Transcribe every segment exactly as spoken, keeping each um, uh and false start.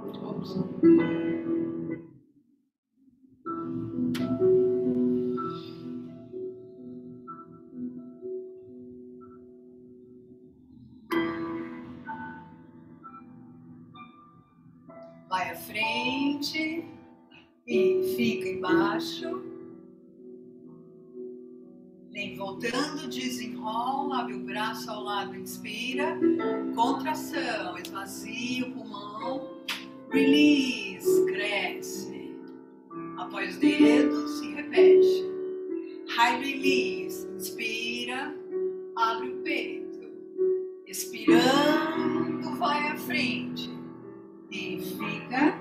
Ops. Vai à frente e fica embaixo. Vem voltando, desenrola, abre o braço ao lado, inspira, contração, esvazia o pulmão, release, cresce, apoia os dedos e repete. High release, inspira, abre o peito, expirando, vai à frente e fica.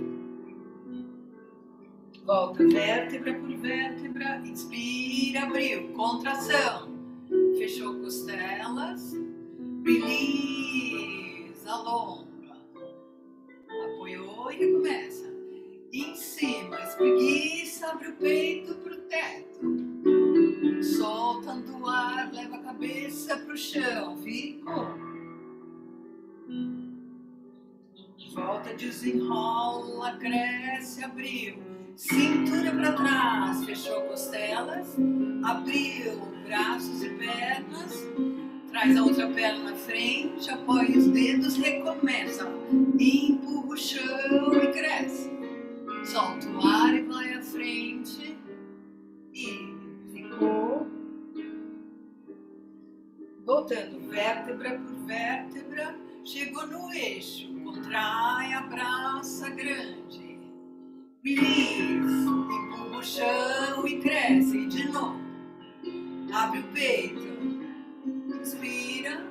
Volta vértebra por vértebra, inspira, abriu, contração, fechou costelas, release, alonga, apoiou e recomeça. Em cima, espreguiça, abre o peito pro teto, soltando o ar, leva a cabeça pro chão, ficou. Volta, desenrola, cresce, abriu. Cintura para trás, fechou costelas, abriu braços e pernas, traz a outra perna na frente, apoia os dedos, recomeça, empurra o chão e cresce, solta o ar e vai à frente, e ficou, voltando vértebra por vértebra, chegou no eixo, contrai, abraça, grande. Release, empurra o chão e cresce, e de novo, abre o peito, inspira,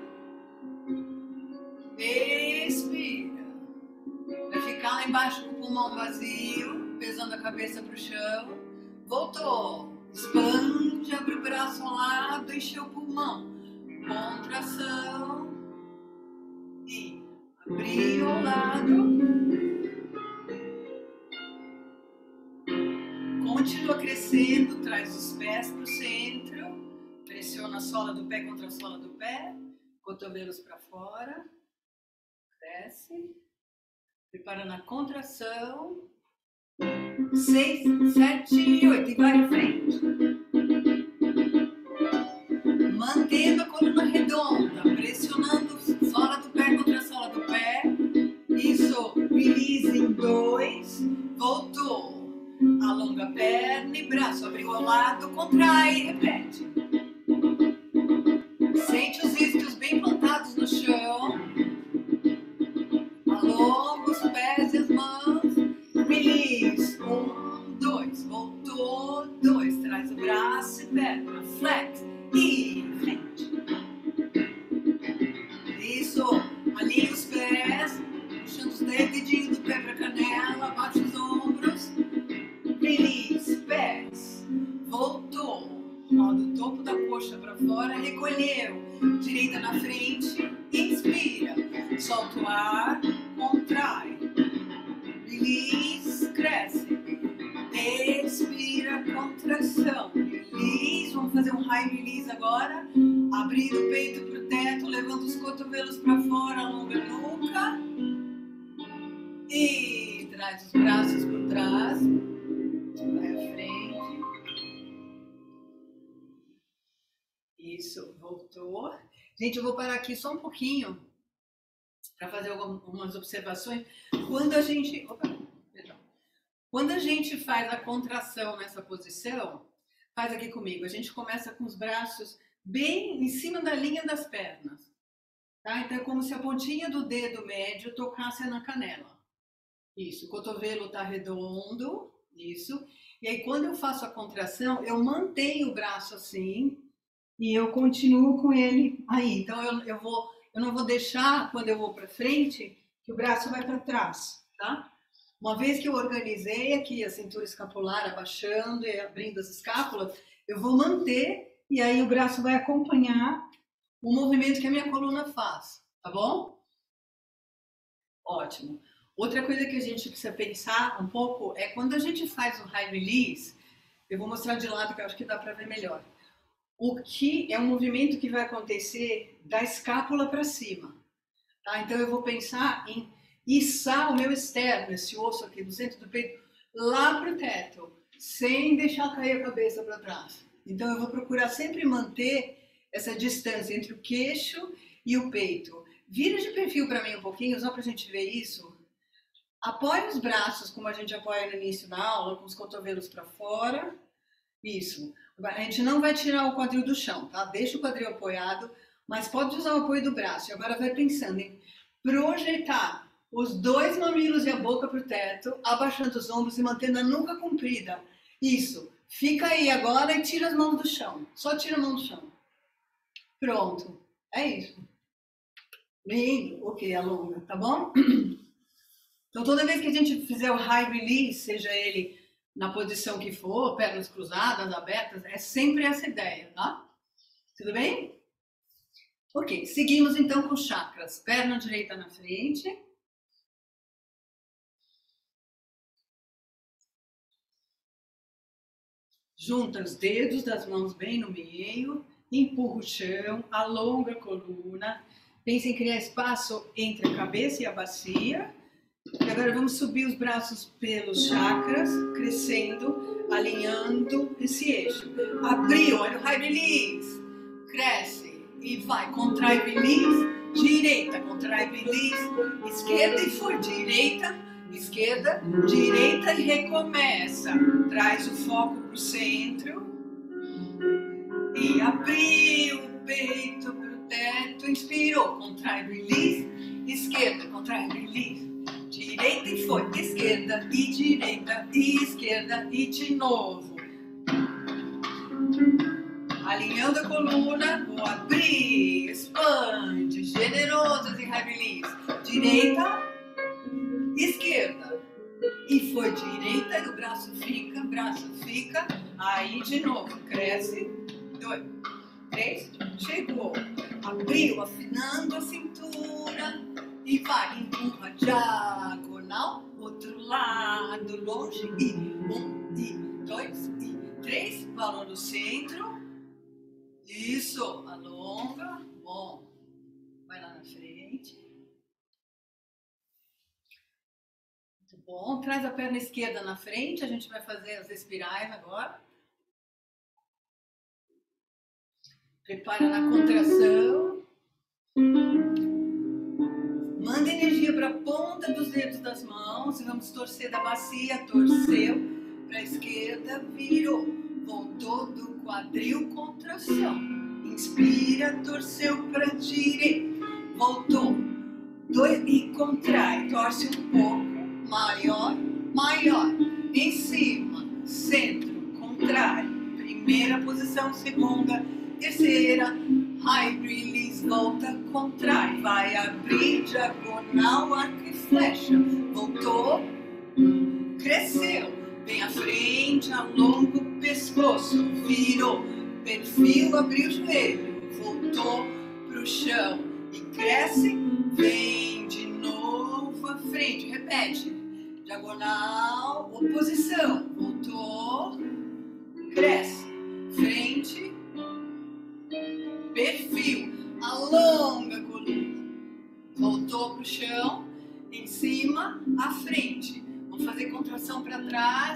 expira, vai ficar lá embaixo com o pulmão vazio, pesando a cabeça para o chão, voltou, expande, abre o braço ao lado, encheu o pulmão, contração, e abriu ao lado. Continua crescendo, traz os pés para o centro, pressiona a sola do pé contra a sola do pé, cotovelos para fora, desce, prepara na contração, seis, sete, oito, e vai à frente. Mantendo a coluna redonda, pressionando a sola do pé contra a sola do pé, isso, release em dois, voltou. Alonga a perna e braço, abriu ao lado, contrai e repete. Sente os isquios bem plantados no chão. Alonga os pés e as mãos. Release. Um, dois. Voltou. Dois. Traz o braço e perna. Flex. E frente. Isso. Alinha os pés. Puxando os dedinhos do pé para a canela. Bate os ombros. Release, pés, voltou, ó, do topo da coxa para fora, recolheu, direita na frente, inspira, solta o ar, contrai, release, cresce, expira, contração, release, vamos fazer um high release agora, abrindo o peito para o teto, levanta os cotovelos para fora, alonga a nuca, e traz os braços por trás. Vai à frente. Isso, voltou. Gente, eu vou parar aqui só um pouquinho para fazer algumas observações. Quando a gente, opa, perdão. Quando a gente faz a contração nessa posição, faz aqui comigo. A gente começa com os braços bem em cima da linha das pernas. Tá? Então é como se a pontinha do dedo médio tocasse na canela. Isso, o cotovelo está redondo. Isso. E aí, quando eu faço a contração, eu mantenho o braço assim e eu continuo com ele aí. Então, eu, eu, vou, eu não vou deixar, quando eu vou para frente, que o braço vai para trás, tá? Uma vez que eu organizei aqui a cintura escapular, abaixando e abrindo as escápulas, eu vou manter e aí o braço vai acompanhar o movimento que a minha coluna faz, tá bom? Ótimo. Outra coisa que a gente precisa pensar um pouco é quando a gente faz o high release, eu vou mostrar de lado que eu acho que dá para ver melhor. O que é um movimento que vai acontecer da escápula para cima. Tá? Então eu vou pensar em içar o meu externo, esse osso aqui do centro do peito, lá para o teto, sem deixar cair a cabeça para trás. Então eu vou procurar sempre manter essa distância entre o queixo e o peito. Vira de perfil para mim um pouquinho, só para a gente ver isso. Apoie os braços como a gente apoia no início da aula, com os cotovelos para fora. Isso. A gente não vai tirar o quadril do chão, tá? Deixa o quadril apoiado, mas pode usar o apoio do braço. E agora vai pensando em projetar os dois mamilos e a boca para o teto, abaixando os ombros e mantendo a nuca comprida. Isso. Fica aí agora e tira as mãos do chão. Só tira a mão do chão. Pronto. É isso. Lindo. Ok, alonga, tá bom? Então, toda vez que a gente fizer o high release, seja ele na posição que for, pernas cruzadas, abertas, é sempre essa ideia, tá? Tudo bem? Ok, seguimos então com chakras. Perna direita na frente. Junta os dedos das mãos bem no meio, empurra o chão, alonga a coluna. Pense em criar espaço entre a cabeça e a bacia. E agora vamos subir os braços pelos chakras, crescendo, alinhando esse eixo. Abriu, olha o high release. Cresce e vai. Contrai, release. Direita, contrai, release. Esquerda e foi. Direita, esquerda, direita e recomeça. Traz o foco para o centro. E abriu o peito para o teto. Inspirou, contrai, release. Esquerda, contrai, release. Direita e foi, esquerda e direita e esquerda e de novo. Alinhando a coluna, vou abrir, expande, generoso e high release. Direita, esquerda. E foi direita e o braço fica, braço fica. Aí de novo, cresce. Dois, três, chegou. Abriu, afinando a cintura. E vai, empurra, diagonal, outro lado, longe, e um, e dois, e três, balão no centro, isso, alonga, bom, vai lá na frente, muito bom, traz a perna esquerda na frente, a gente vai fazer as espirais agora, prepara na contração, manda energia para a ponta dos dedos das mãos e vamos torcer da bacia, torceu para a esquerda, virou, voltou do quadril, contração, inspira, torceu para a direita, voltou, dois, e contrai, torce um pouco, maior, maior, em cima, centro, contrai, primeira posição, segunda, terceira, high release, volta, contrai, vai abrir, diagonal, arco e flecha, voltou, cresceu, vem à frente, alonga o pescoço, virou, perfil, abriu o joelho, voltou pro chão e cresce, vem de novo à frente, repete, diagonal, oposição, voltou, cresce, frente, perfil, alonga a coluna, voltou pro chão, em cima, à frente. Vamos fazer contração para trás,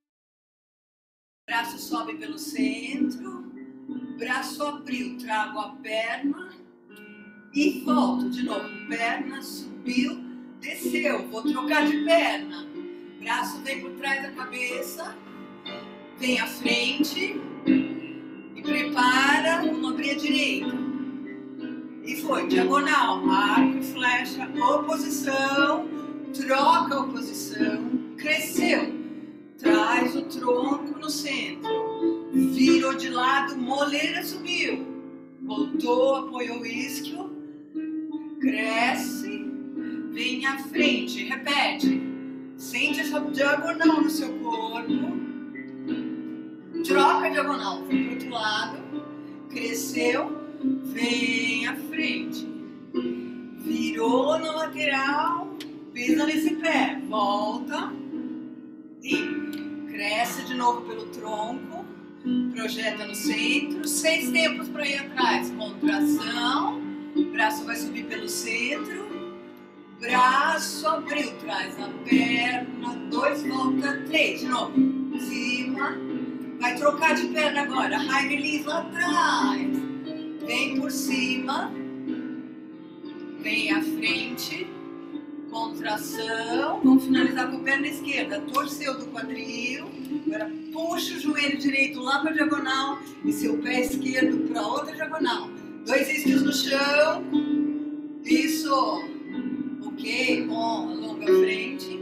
braço sobe pelo centro, braço abriu, trago a perna e volto de novo, perna subiu, desceu, vou trocar de perna, braço vem por trás da cabeça, vem à frente, e prepara, vamos abrir a direita. E foi, diagonal, arco e flecha, oposição, troca a oposição, cresceu, traz o tronco no centro, virou de lado, moleira subiu, voltou, apoiou o isquio, cresce, vem à frente, repete, sente essa diagonal no seu corpo, troca a diagonal, foi para o outro lado, cresceu, vem à frente, virou na lateral, pisa nesse pé, volta e cresce de novo pelo tronco, projeta no centro, seis tempos para ir atrás, contração, braço vai subir pelo centro, braço, abriu, traz a perna, dois, volta, três, de novo, cima, vai trocar de perna agora, high release lá atrás, vem por cima, vem à frente, contração, vamos finalizar com a perna esquerda, torceu do quadril, agora puxa o joelho direito lá para a diagonal e seu pé esquerdo para outra diagonal, dois isquios no chão, isso, ok, bom, alonga a frente,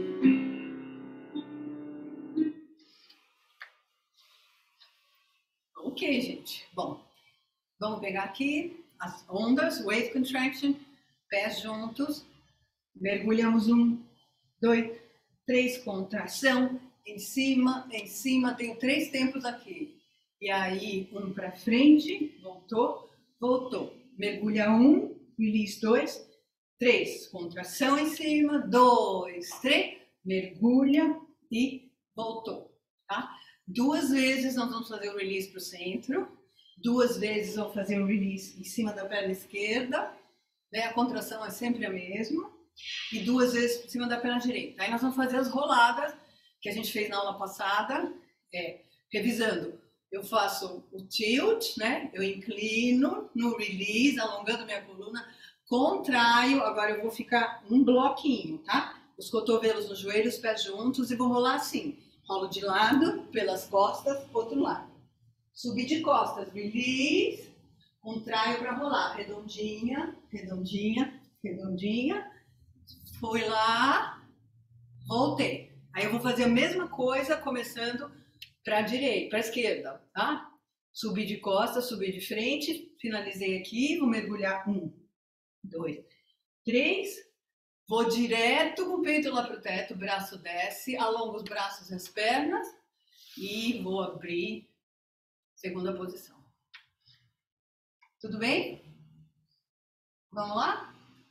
ok gente, bom, vamos pegar aqui as ondas, wave contraction, pés juntos, mergulhamos um, dois, três, contração, em cima, em cima, tenho três tempos aqui. E aí, um para frente, voltou, voltou. Mergulha um, release dois, três, contração em cima, dois, três, mergulha e voltou, tá? Duas vezes nós vamos fazer o release para o centro, duas vezes vamos fazer o release em cima da perna esquerda, né? A contração é sempre a mesma. E duas vezes por cima da perna direita. Aí nós vamos fazer as roladas que a gente fez na aula passada, é, revisando. Eu faço o tilt, né? Eu inclino no release, alongando minha coluna, contraio, agora eu vou ficar um bloquinho, tá? Os cotovelos nos joelhos, os pés juntos e vou rolar assim. Rolo de lado, pelas costas, outro lado. Subir de costas, release, contraio para rolar, redondinha, redondinha, redondinha. Fui lá, voltei. Aí eu vou fazer a mesma coisa, começando para a direita, para a esquerda, tá? Subir de costas, subir de frente, finalizei aqui, vou mergulhar um, dois, três, vou direto com o peito lá para o teto, o braço desce, alongo os braços e as pernas e vou abrir segunda posição. Tudo bem? Vamos lá?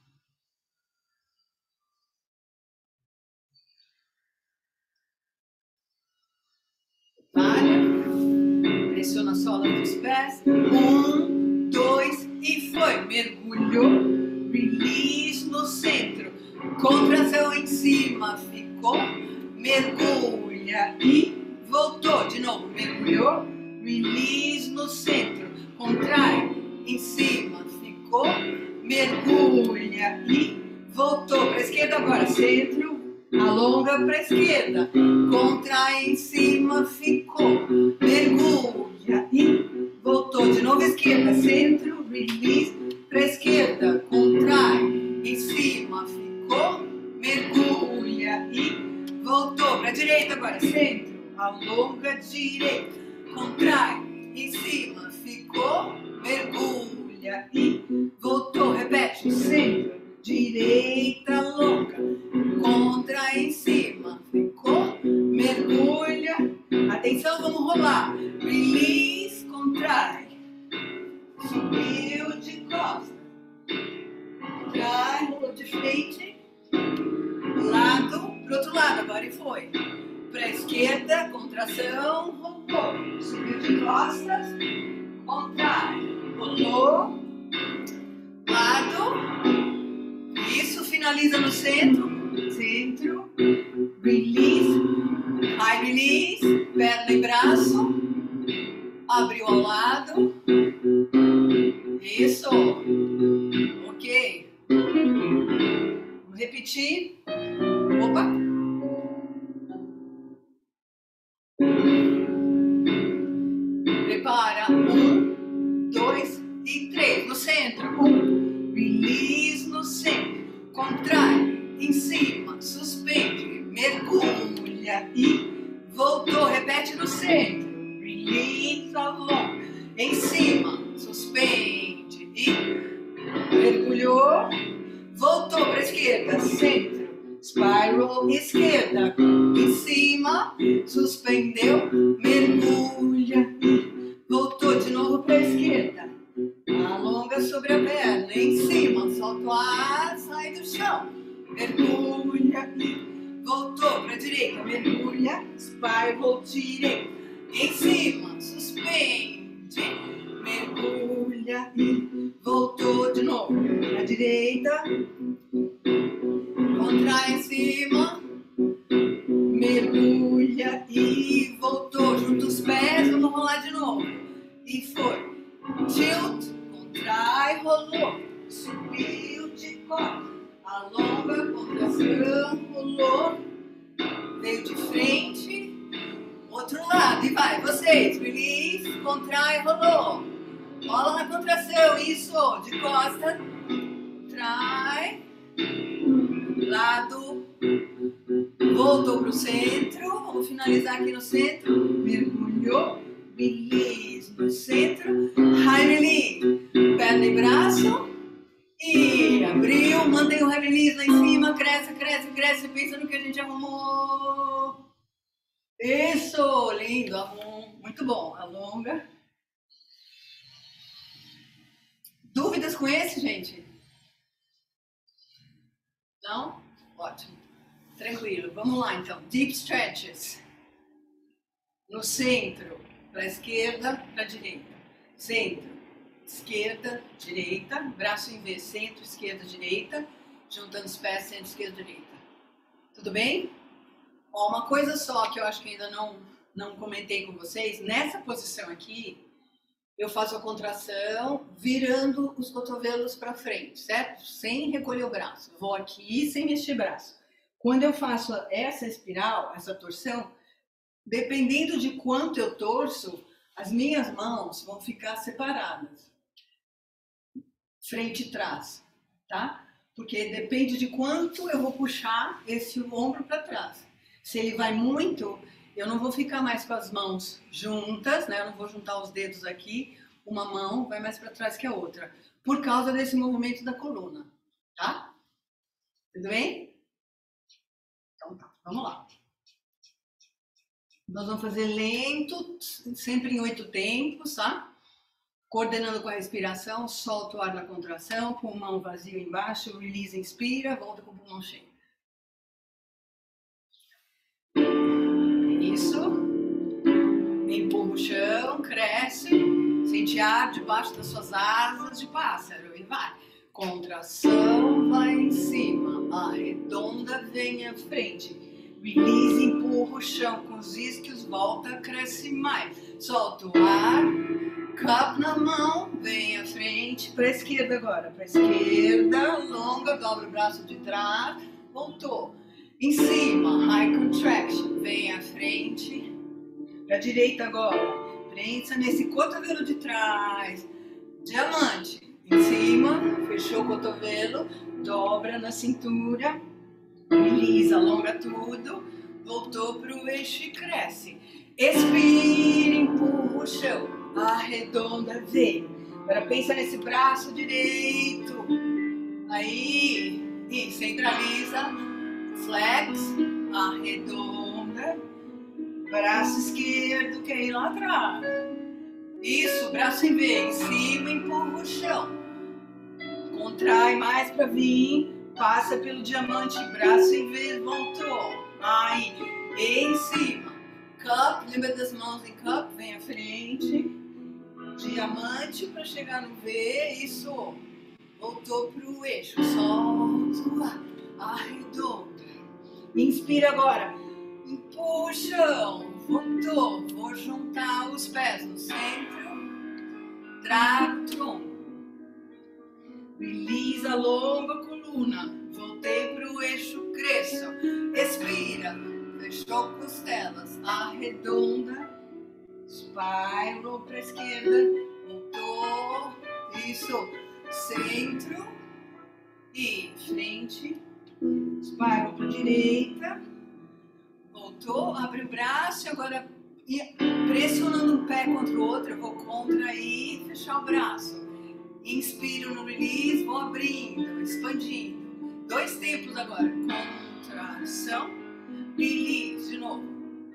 Para, pressiona a sola dos pés, um, dois e foi, mergulhou, release no centro, contração em cima, ficou, mergulha e voltou, de novo, mergulhou, release no centro, contrai, em cima, ficou, mergulha e voltou, para a esquerda agora, centro, alonga para a esquerda, contrai em cima, ficou, mergulha e voltou, de novo esquerda, centro, release, para a esquerda, contrai, em cima, ficou, mergulha e voltou, para a direita agora, centro, alonga direita, contrai, em cima, ficou, mergulha e voltou, repete, centro, direita, alonga, contrai em cima, ficou, mergulha, atenção, vamos rolar, release, contrai, subiu de costas, contrai, rolou de frente, lado, pro outro lado, agora e foi, para a esquerda, contração, rolou, subiu de costas, contrai, rolou, lado, isso, finaliza no centro, centro, release, high release, perna e braço, abriu ao lado, isso, ok, vamos repetir, opa, prepara, um, dois e três, no centro, um, release no centro, contrai, em cima, suspende, mergulha e voltou, repete no centro, release, alonga, em cima, suspende e mergulhou, voltou para a esquerda, centro, spiral, esquerda, em cima, suspendeu, mergulha e voltou de novo para a esquerda, alonga sobre a perna, em cima, solta o ar, sai do chão, mergulha e voltou para a direita, mergulha, spiral direita, em cima, suspende, mergulha e voltou de novo, para a direita, Tilt, contrai, rolou. Subiu de costas. Alonga, contração, rolou. Veio de frente. Outro lado. E vai, vocês. Release, contrai, rolou. Rola na contração. Isso. De costa. Contrai. Lado. Voltou pro centro. Vamos finalizar aqui no centro. Mergulhou. Release no centro. High release. Perna e braço. E abriu. Mantém o high release lá em cima. Cresce, cresce, cresce. Pensa no que a gente arrumou. Isso. Lindo. Arrum. Muito bom. Alonga. Dúvidas com esse, gente? Não? Ótimo. Tranquilo. Vamos lá, então. Deep stretches. No centro. Para a esquerda, para a direita. Centro, esquerda, direita. Braço em V, centro, esquerda, direita. Juntando os pés, centro, esquerda, direita. Tudo bem? Ó, uma coisa só que eu acho que ainda não, não comentei com vocês. Nessa posição aqui, eu faço a contração virando os cotovelos para frente, certo? Sem recolher o braço. Vou aqui sem mexer o braço. Quando eu faço essa espiral, essa torção, dependendo de quanto eu torço, as minhas mãos vão ficar separadas. Frente e trás, tá? Porque depende de quanto eu vou puxar esse ombro para trás. Se ele vai muito, eu não vou ficar mais com as mãos juntas, né? Eu não vou juntar os dedos aqui. Uma mão vai mais para trás que a outra. Por causa desse movimento da coluna, tá? Tudo bem? Então tá, vamos lá. Nós vamos fazer lento, sempre em oito tempos, tá? Coordenando com a respiração, solta o ar na contração, pulmão vazio embaixo, release, inspira, volta com o pulmão cheio. Isso. Empurra o chão, cresce, sente ar debaixo das suas asas de pássaro e vai. Contração, vai em cima, arredonda, vem à frente. Release, empurra o chão com os isquios, volta, cresce mais. Solta o ar, cup na mão, vem à frente, para a esquerda agora. Para a esquerda, alonga, dobra o braço de trás, voltou. Em cima, high contraction, vem à frente. Para a direita agora, prensa nesse cotovelo de trás. Diamante, em cima, fechou o cotovelo, dobra na cintura. Release, alonga tudo, voltou para o eixo e cresce. Expira, empurra o chão, arredonda, vem. Agora pensa nesse braço direito. Aí, e centraliza, flex, arredonda. Braço esquerdo, quer ir lá atrás. Isso, braço em V, em cima, empurra o chão. Contrai mais para vir. Passa pelo diamante, braço em V, voltou. Aí, em cima. Cup, lembra das mãos em cup? Vem à frente. Diamante para chegar no V. Isso. Voltou para o eixo. Solta. Arredonda. Inspira agora. Puxa. Voltou. Vou juntar os pés no centro. Traga o tronco. Release, alonga a coluna. Voltei para o eixo, cresço. Expira. Fechou costelas. Arredonda. Spiral para a esquerda. Voltou. Isso. Centro. E frente. Spiral para a direita. Voltou. Abre o braço. Agora, pressionando um pé contra o outro. Eu vou contrair e fechar o braço. Inspiro no release, vou abrindo, expandindo. Dois tempos agora. Contração, release, de novo.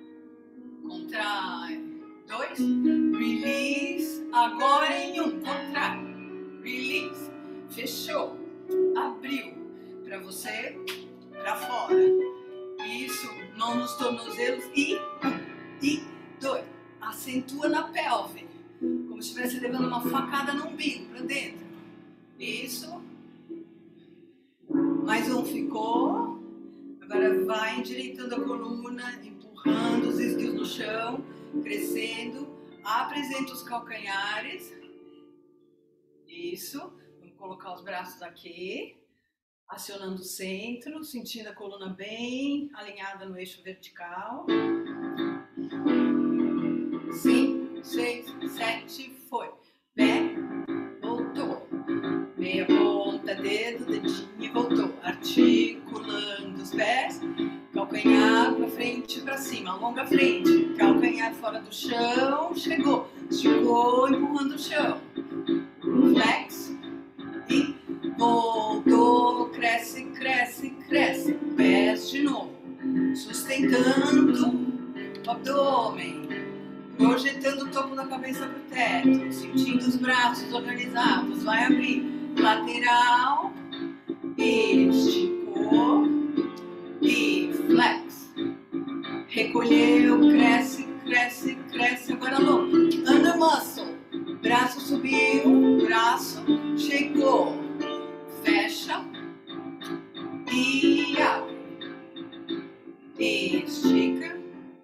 Contrai. Dois, release. Agora em um, contrai. Release. Fechou. Abriu. Para você, para fora. Isso. Mão nos tornozelos. E um, e dois. Acentua na pelve. Como se estivesse levando uma facada no umbigo, para dentro. Isso. Mais um ficou. Agora vai endireitando a coluna, empurrando os isquios no chão, crescendo. Apresenta os calcanhares. Isso. Vamos colocar os braços aqui. Acionando o centro, sentindo a coluna bem alinhada no eixo vertical. Cinco, seis, sete, foi. Pé, voltou. Meia ponta, dedo, dedinho, voltou. Articulando os pés. Calcanhar para frente e para cima. Alonga a frente. Calcanhar fora do chão. Chegou. Esticou, empurrando o chão. Flex. E voltou, cresce, cresce, cresce. Pés de novo. Sustentando o abdômen. Projetando o topo da cabeça para o teto. Sentindo os braços organizados. Vai abrir. Lateral. Esticou. E flex. Recolheu, cresce, cresce, cresce. Agora longo. Under muscle. Braço subiu, braço chegou, fecha e abre, estica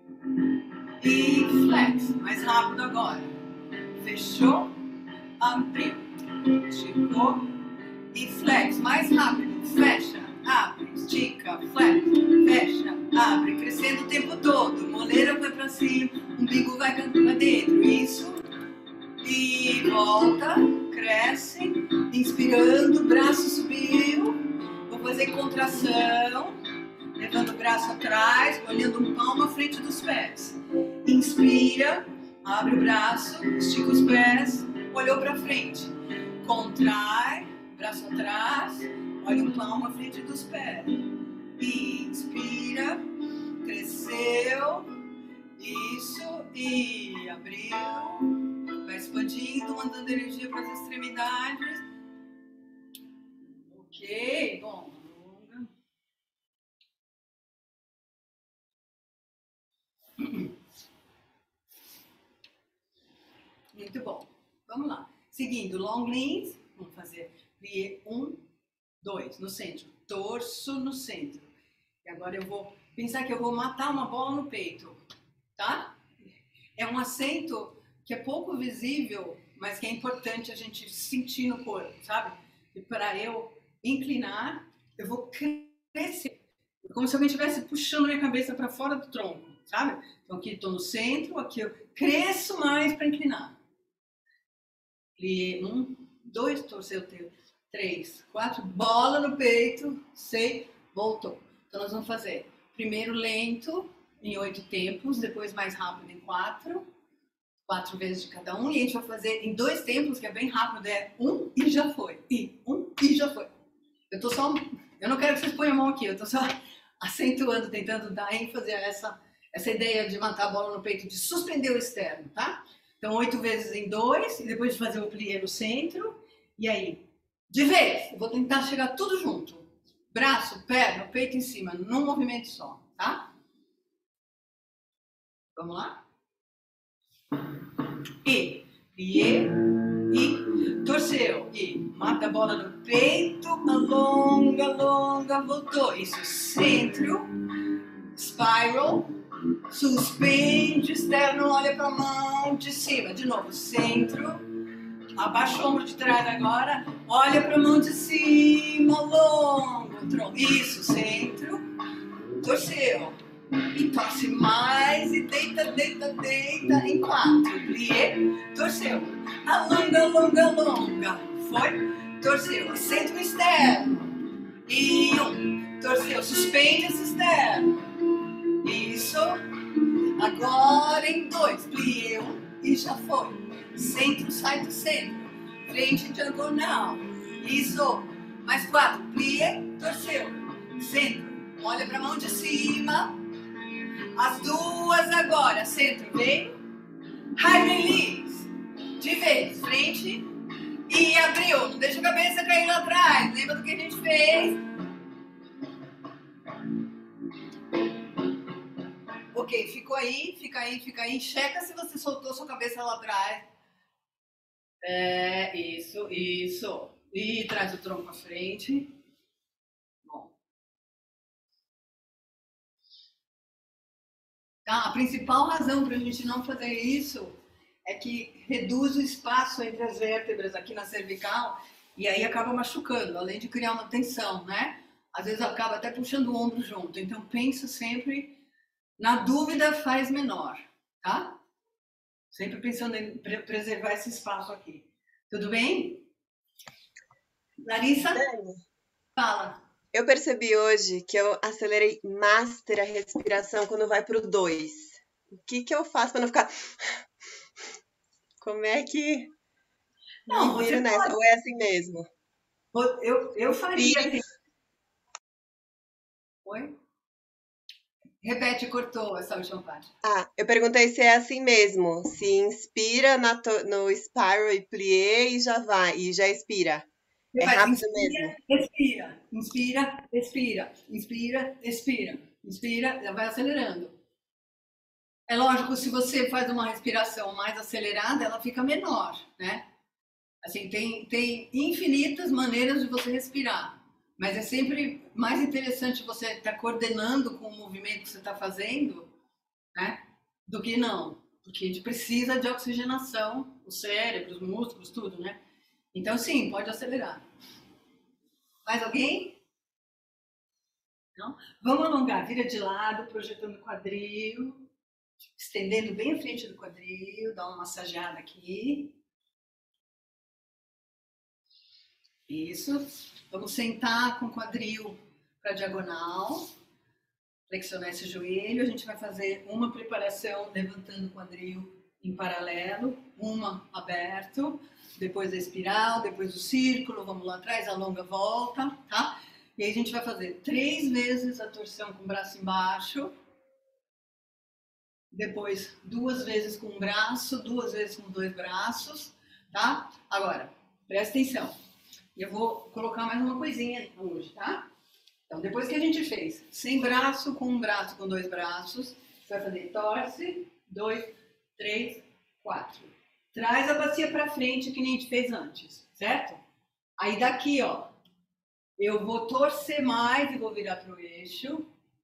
e flex. Mais rápido agora. Fechou, abriu, esticou e flex. Mais rápido. Fecha, abre, estica, flex, fecha, abre. Crescendo o tempo todo. Moleira vai pra cima, umbigo vai pra dentro. Isso. E volta, cresce, inspirando, braço subiu. Vou fazer contração, levando o braço atrás, olhando um palmo à frente dos pés. Inspira, abre o braço, estica os pés, olhou para frente. Contrai, braço atrás, olha um palmo à frente dos pés. Inspira, cresceu, isso, e abriu. Vai expandindo, mandando energia para as extremidades. Ok, bom. Alonga. Muito bom. Vamos lá. Seguindo, long leans. Vamos fazer plié um, dois. No centro. Torso no centro. E agora eu vou pensar que eu vou matar uma bola no peito. Tá? É um assento que é pouco visível, mas que é importante a gente sentir no corpo, sabe? E para eu inclinar, eu vou crescer. Como se alguém estivesse puxando minha cabeça para fora do tronco, sabe? Então aqui estou no centro, aqui eu cresço mais para inclinar. Plié, um, dois, torceu o teu, três, quatro, bola no peito, seis, voltou. Então nós vamos fazer primeiro lento, em oito tempos, depois mais rápido em quatro. Quatro vezes de cada um, e a gente vai fazer em dois tempos, que é bem rápido, é um e já foi, e um e já foi. Eu tô só, eu não quero que vocês ponham a mão aqui, eu tô só acentuando, tentando dar ênfase a essa, essa ideia de matar a bola no peito, de suspender o externo, tá? Então, oito vezes em dois, e depois de fazer o plié no centro, e aí, de vez, eu vou tentar chegar tudo junto, braço, perna, peito em cima, num movimento só, tá? Vamos lá? E, plié, e, torceu, e, mata a bola no peito, alonga, alonga, voltou. Isso, centro, spiral, suspende, externo, olha para a mão, de cima, de novo, centro, abaixa o ombro de trás agora, olha para a mão de cima, longo, tronco. Isso, centro, torceu. E torce mais e deita, deita, deita em quatro. Plié, torceu. Alonga, alonga, alonga. Foi, torceu. Centro externo. E um, torceu. Suspende esse externo. Isso. Agora em dois. Plié, um e já foi. Centro, sai do centro. Frente, diagonal. Isso. Mais quatro. Plié, torceu. Centro. Olha para a mão de cima. As duas agora, centro, vem, high release, de vez, frente e abriu, não deixa a cabeça cair lá atrás, lembra do que a gente fez? Ok, ficou aí, fica aí, fica aí, checa se você soltou sua cabeça lá atrás. É, isso, isso, e traz o tronco à frente. Tá? A principal razão para a gente não fazer isso é que reduz o espaço entre as vértebras aqui na cervical e aí acaba machucando, além de criar uma tensão, né? Às vezes acaba até puxando o ombro junto. Então pensa sempre, na dúvida faz menor, tá? Sempre pensando em preservar esse espaço aqui. Tudo bem? Larissa? Dani, Fala. eu percebi hoje que eu acelerei master a respiração quando vai pro dois. O que que eu faço para não ficar... Como é que Não, me você viro nessa? Ou é assim mesmo? Eu, eu faria Inspiro. assim. Oi? Repete, cortou essa última parte. Ah, eu perguntei se é assim mesmo. Se inspira na to- no spiral e plié e já vai, e já expira. Você É faz rápido inspira, mesmo. expira, inspira, expira, inspira, expira, inspira, já vai acelerando. É lógico, se você faz uma respiração mais acelerada, ela fica menor, né? Assim, tem, tem infinitas maneiras de você respirar, mas é sempre mais interessante você estar coordenando com o movimento que você está fazendo, né? Do que não, porque a gente precisa de oxigenação, o cérebro, os músculos, tudo, né? Então, sim, pode acelerar. Mais alguém? Não? Vamos alongar, vira de lado, projetando o quadril, estendendo bem a frente do quadril, dá uma massageada aqui. Isso. Vamos sentar com o quadril para diagonal, flexionar esse joelho. A gente vai fazer uma preparação levantando o quadril em paralelo, uma aberto, depois a espiral, depois o círculo, vamos lá atrás, alonga, volta, tá? E aí a gente vai fazer três vezes a torção com o braço embaixo, depois duas vezes com um braço, duas vezes com dois braços, tá? Agora, presta atenção. Eu vou colocar mais uma coisinha hoje, tá? Então, depois que a gente fez sem braço, com um braço, com dois braços, você vai fazer torce, dois, três, quatro. Traz a bacia para frente que nem a gente fez antes, certo? Aí daqui, ó, eu vou torcer mais e vou virar pro eixo.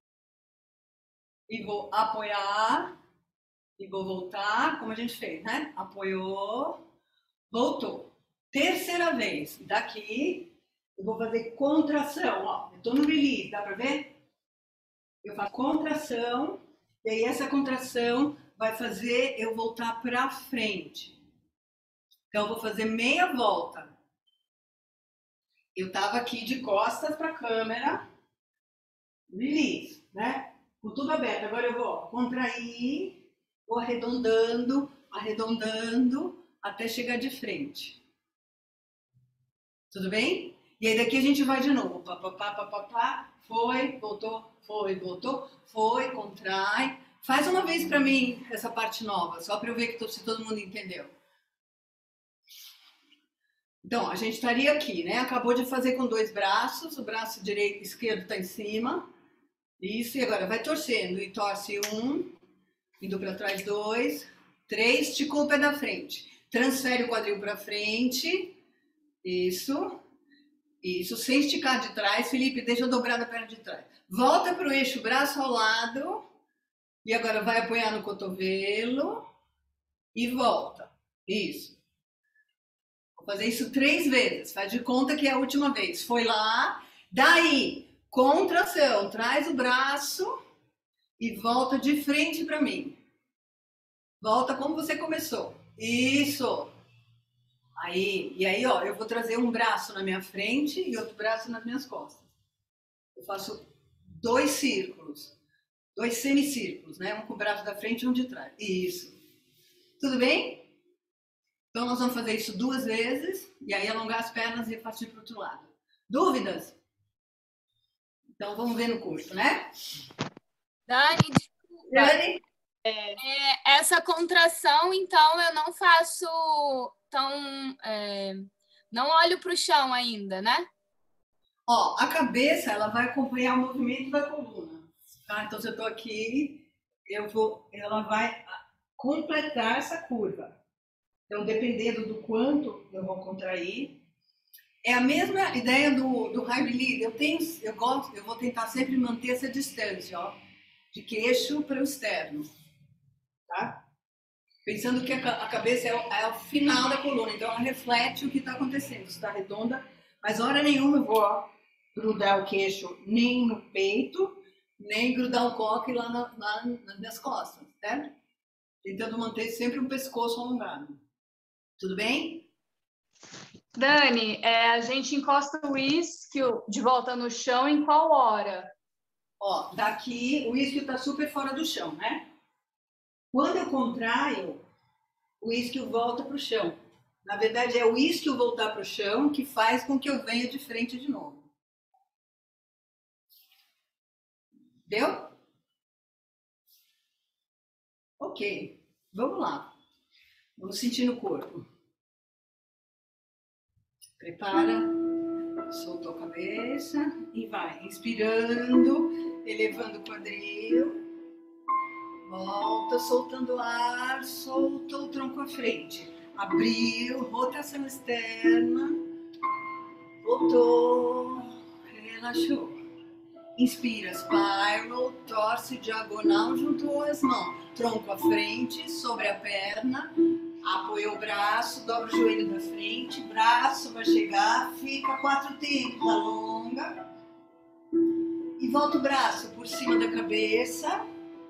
E vou apoiar e vou voltar, como a gente fez, né? Apoiou, voltou. Terceira vez, daqui, eu vou fazer contração, ó. Eu tô no release, dá pra ver? Eu faço contração, e aí essa contração vai fazer eu voltar pra frente. Então, eu vou fazer meia volta. Eu tava aqui de costas pra câmera, release, né? Com tudo aberto. Agora eu vou contrair, vou arredondando, arredondando, até chegar de frente. Tudo bem? E aí daqui a gente vai de novo. Pá, pá, pá, pá, pá, pá. Foi, voltou, foi, voltou, foi, contrai. Faz uma vez para mim essa parte nova, só para eu ver que se todo mundo entendeu. Então, a gente estaria aqui, né? Acabou de fazer com dois braços, o braço direito, esquerdo está em cima. Isso, e agora vai torcendo. E torce um, indo para trás dois, três, esticou o pé da frente. Transfere o quadril para frente. Isso. Isso, sem esticar de trás. Felipe, deixa eu dobrar a perna de trás. Volta para o eixo, braço ao lado. E agora vai apoiar no cotovelo. E volta. Isso. Vou fazer isso três vezes. Faz de conta que é a última vez. Foi lá. Daí, contração. Traz o braço e volta de frente para mim. Volta como você começou. Isso. Aí, e aí, ó, eu vou trazer um braço na minha frente e outro braço nas minhas costas. Eu faço dois círculos, dois semicírculos, né? Um com o braço da frente e um de trás. Isso. Tudo bem? Então, nós vamos fazer isso duas vezes e aí alongar as pernas e partir para o outro lado. Dúvidas? Então, vamos ver no corpo, né? Dani, desculpa. Dani? É, essa contração, então, eu não faço tão... É, não olho para o chão ainda, né? Ó, a cabeça, ela vai acompanhar o movimento da coluna, tá? Então, se eu estou aqui, eu vou, ela vai completar essa curva. Então, dependendo do quanto eu vou contrair, é a mesma ideia do, do high release. Eu tenho, eu gosto, eu vou tentar sempre manter essa distância, ó, de queixo para o externo, tá? Pensando que a cabeça é o, é o final da coluna, então ela reflete o que está acontecendo. Está redonda, mas hora nenhuma eu vou ó, grudar o queixo nem no peito, nem grudar o coque lá, na, lá nas minhas costas, certo? Tentando manter sempre um pescoço alongado. Tudo bem? Dani, é, a gente encosta o isquio de volta no chão em qual hora? Ó, daqui o isquio está super fora do chão, né? Quando eu contraio, o isquio volta para o chão. Na verdade, é o isquio voltar para o chão que faz com que eu venha de frente de novo. Deu? Ok, vamos lá. Vamos sentir no corpo. Prepara, soltou a cabeça e vai. Inspirando, elevando o quadril. Volta, soltando ar, soltou o tronco à frente. Abriu, rotação externa. Voltou, relaxou. Inspira, spiral, torce diagonal, juntou as mãos. Tronco à frente, sobre a perna. Apoiou o braço, dobra o joelho da frente. Braço vai chegar, fica quatro tempos, alonga. E volta o braço por cima da cabeça.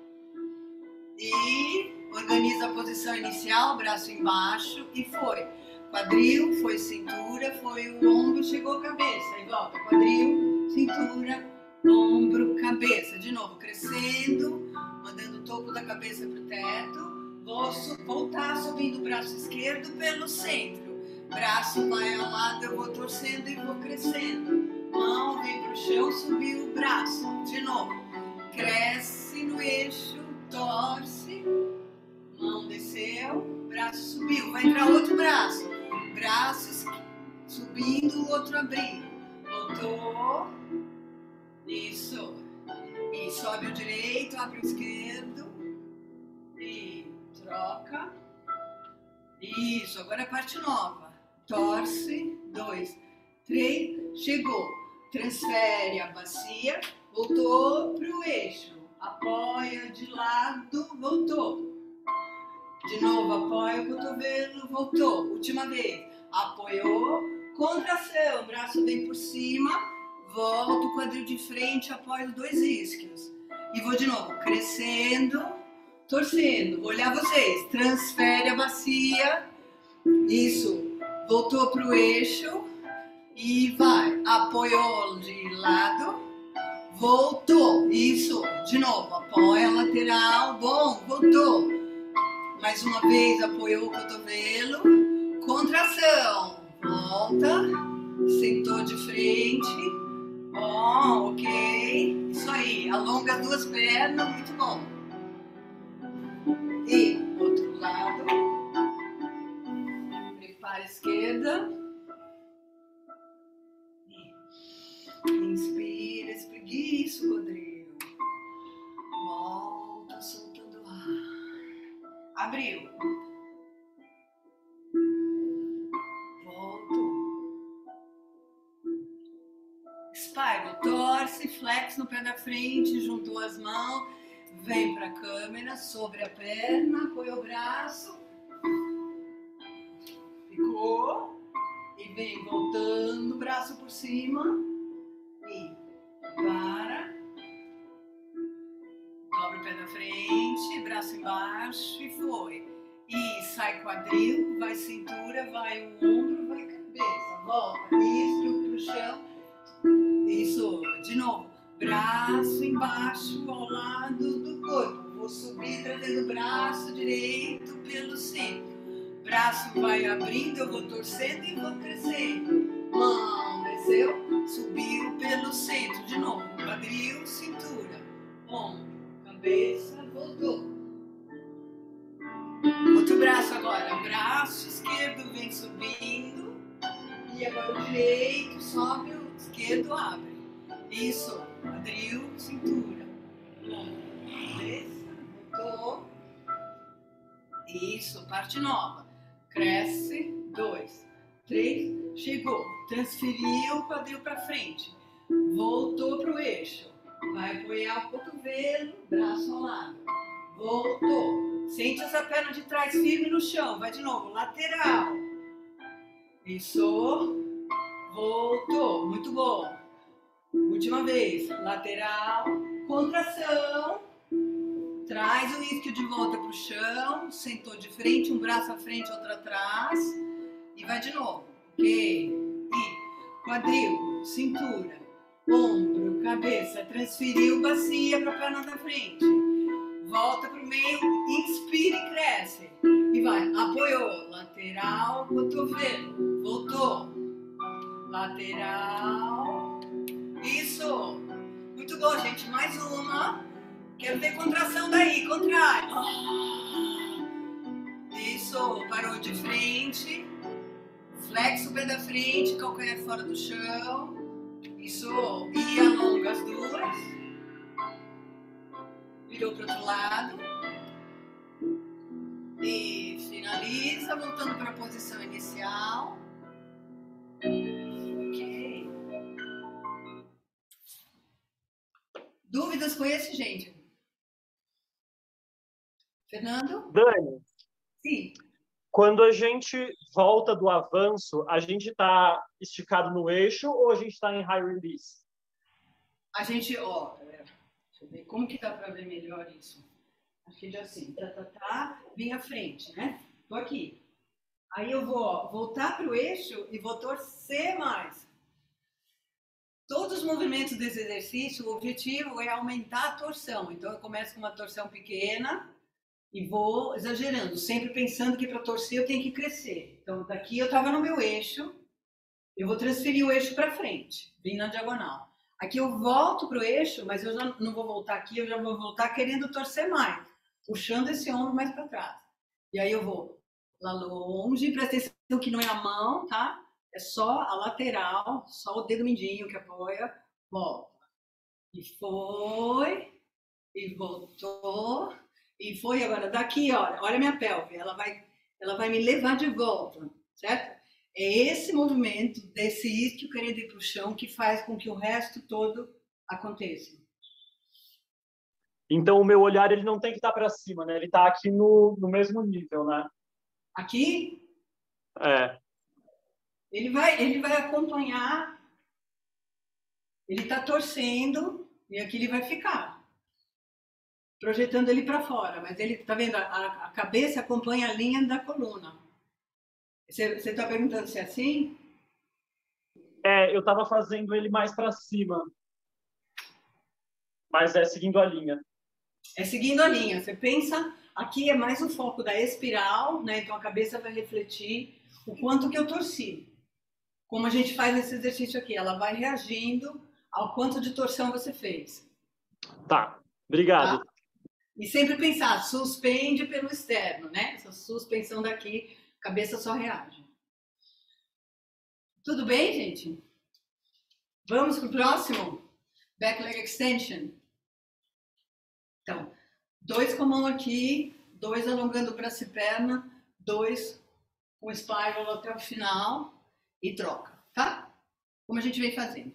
E organiza a posição inicial, braço embaixo e foi. Quadril, foi cintura, foi o ombro, chegou a cabeça. E volta, quadril, cintura, ombro, cabeça. De novo, crescendo, mandando o topo da cabeça para o teto. Vou voltar subindo o braço esquerdo pelo centro. Braço vai ao lado, eu vou torcendo e vou crescendo. Mão vem para o chão, subiu o braço. De novo, cresce no eixo. Torce, mão desceu, braço subiu, vai entrar outro braço, braços subindo, o outro abrindo, voltou, isso, e sobe o direito, abre o esquerdo, e troca, isso, agora a parte nova, torce, dois, três, chegou, transfere a bacia, voltou para o eixo. Apoia de lado, voltou. De novo, apoia o cotovelo, voltou. Última vez. Apoiou, contração, braço vem por cima, volta o quadril de frente, apoia os dois isquios. E vou de novo, crescendo, torcendo. Vou olhar vocês. Transfere a bacia. Isso. Voltou para o eixo. E vai. Apoiou de lado. Voltou, isso, de novo, apoia a lateral, bom, voltou. Mais uma vez, apoiou o cotovelo, contração, volta, sentou de frente, bom, ok, isso aí, alonga as duas pernas, muito bom. E, outro lado, prepara a esquerda. Inspira, espreguiça o quadril. Volta, soltando o ar. Abriu. Volto. Spiral, torce, flex no pé da frente, juntou as mãos. Vem para a câmera, sobre a perna, apoia o braço. Ficou. E vem voltando, braço por cima. E para, dobra o pé da frente, braço embaixo e foi. E sai quadril, vai cintura, vai o ombro, vai cabeça. Volta, isso, pro chão. Isso, de novo. Braço embaixo ao lado do corpo. Vou subir trazendo o braço direito pelo centro. Braço vai abrindo, eu vou torcendo e vou crescendo. Mão desceu, subiu pelo centro. De novo, quadril, cintura, ombro, cabeça, voltou. Outro braço agora. Braço esquerdo vem subindo. E agora o direito sobe, o esquerdo abre. Isso, quadril, cintura, ombro, cabeça, voltou. Isso, parte nova. Cresce, dois, três, chegou. Transferiu o quadril para frente. Voltou para o eixo. Vai apoiar o cotovelo, braço ao lado. Voltou. Sente essa perna de trás firme no chão. Vai de novo. Lateral. Isso. Voltou. Muito bom. Última vez. Lateral. Contração. Traz o isquio de volta para o chão. Sentou de frente. Um braço à frente, outro atrás. E vai de novo. Ok. E quadril. Cintura. Ombro. Cabeça. Transferiu bacia para a perna da frente. Volta para o meio, inspira e cresce. E vai, apoiou, lateral, cotovelo. Voltou. Lateral. Isso. Muito bom, gente. Mais uma. Quero ver contração daí, contrai. Isso, parou de frente. Flexa o pé da frente, calcanhar fora do chão. Isso, e alonga as duas. Virou para o outro lado. E finaliza, voltando para a posição inicial. Ok. Dúvidas com esse, gente? Fernando? Dani, Sim. quando a gente volta do avanço, a gente está esticado no eixo ou a gente está em high release? A gente, ó, deixa eu ver como que dá para ver melhor isso. Acho que já assim, tá, tá, tá, vem à frente, né? Tô aqui. Aí eu vou ó, voltar para o eixo e vou torcer mais. Todos os movimentos desse exercício, o objetivo é aumentar a torção. Então eu começo com uma torção pequena e vou exagerando, sempre pensando que para torcer eu tenho que crescer. Então daqui eu estava no meu eixo, eu vou transferir o eixo para frente, vim na diagonal. Aqui eu volto para o eixo, mas eu já não vou voltar aqui, eu já vou voltar querendo torcer mais, puxando esse ombro mais para trás. E aí eu vou lá longe, presta atenção que não é a mão, tá? É só a lateral, só o dedo mindinho que apoia, volta. E foi, e voltou, e foi agora. Daqui, olha, olha a minha pelve, ela vai, ela vai me levar de volta, certo? É esse movimento desse isquio querendo ir para o chão que faz com que o resto todo aconteça. Então o meu olhar ele não tem que estar para cima, né? Ele está aqui no, no mesmo nível, né? Aqui, É. ele vai, ele vai acompanhar, ele está torcendo e aqui ele vai ficar, projetando ele para fora, mas ele, tá vendo, a, a cabeça acompanha a linha da coluna. Você está perguntando se é assim? É, eu estava fazendo ele mais para cima, mas é seguindo a linha. É seguindo a linha. Você pensa, aqui é mais o foco da espiral, né? Então a cabeça vai refletir o quanto que eu torci. Como a gente faz esse exercício aqui, ela vai reagindo ao quanto de torção você fez. Tá, obrigado. Tá? E sempre pensar, suspende pelo externo, né? Essa suspensão daqui, a cabeça só reage. Tudo bem, gente? Vamos para o próximo? Back leg extension. Então, dois com a mão aqui, dois alongando o braço e perna, dois com o spiral até o final e troca, tá? Como a gente vem fazendo.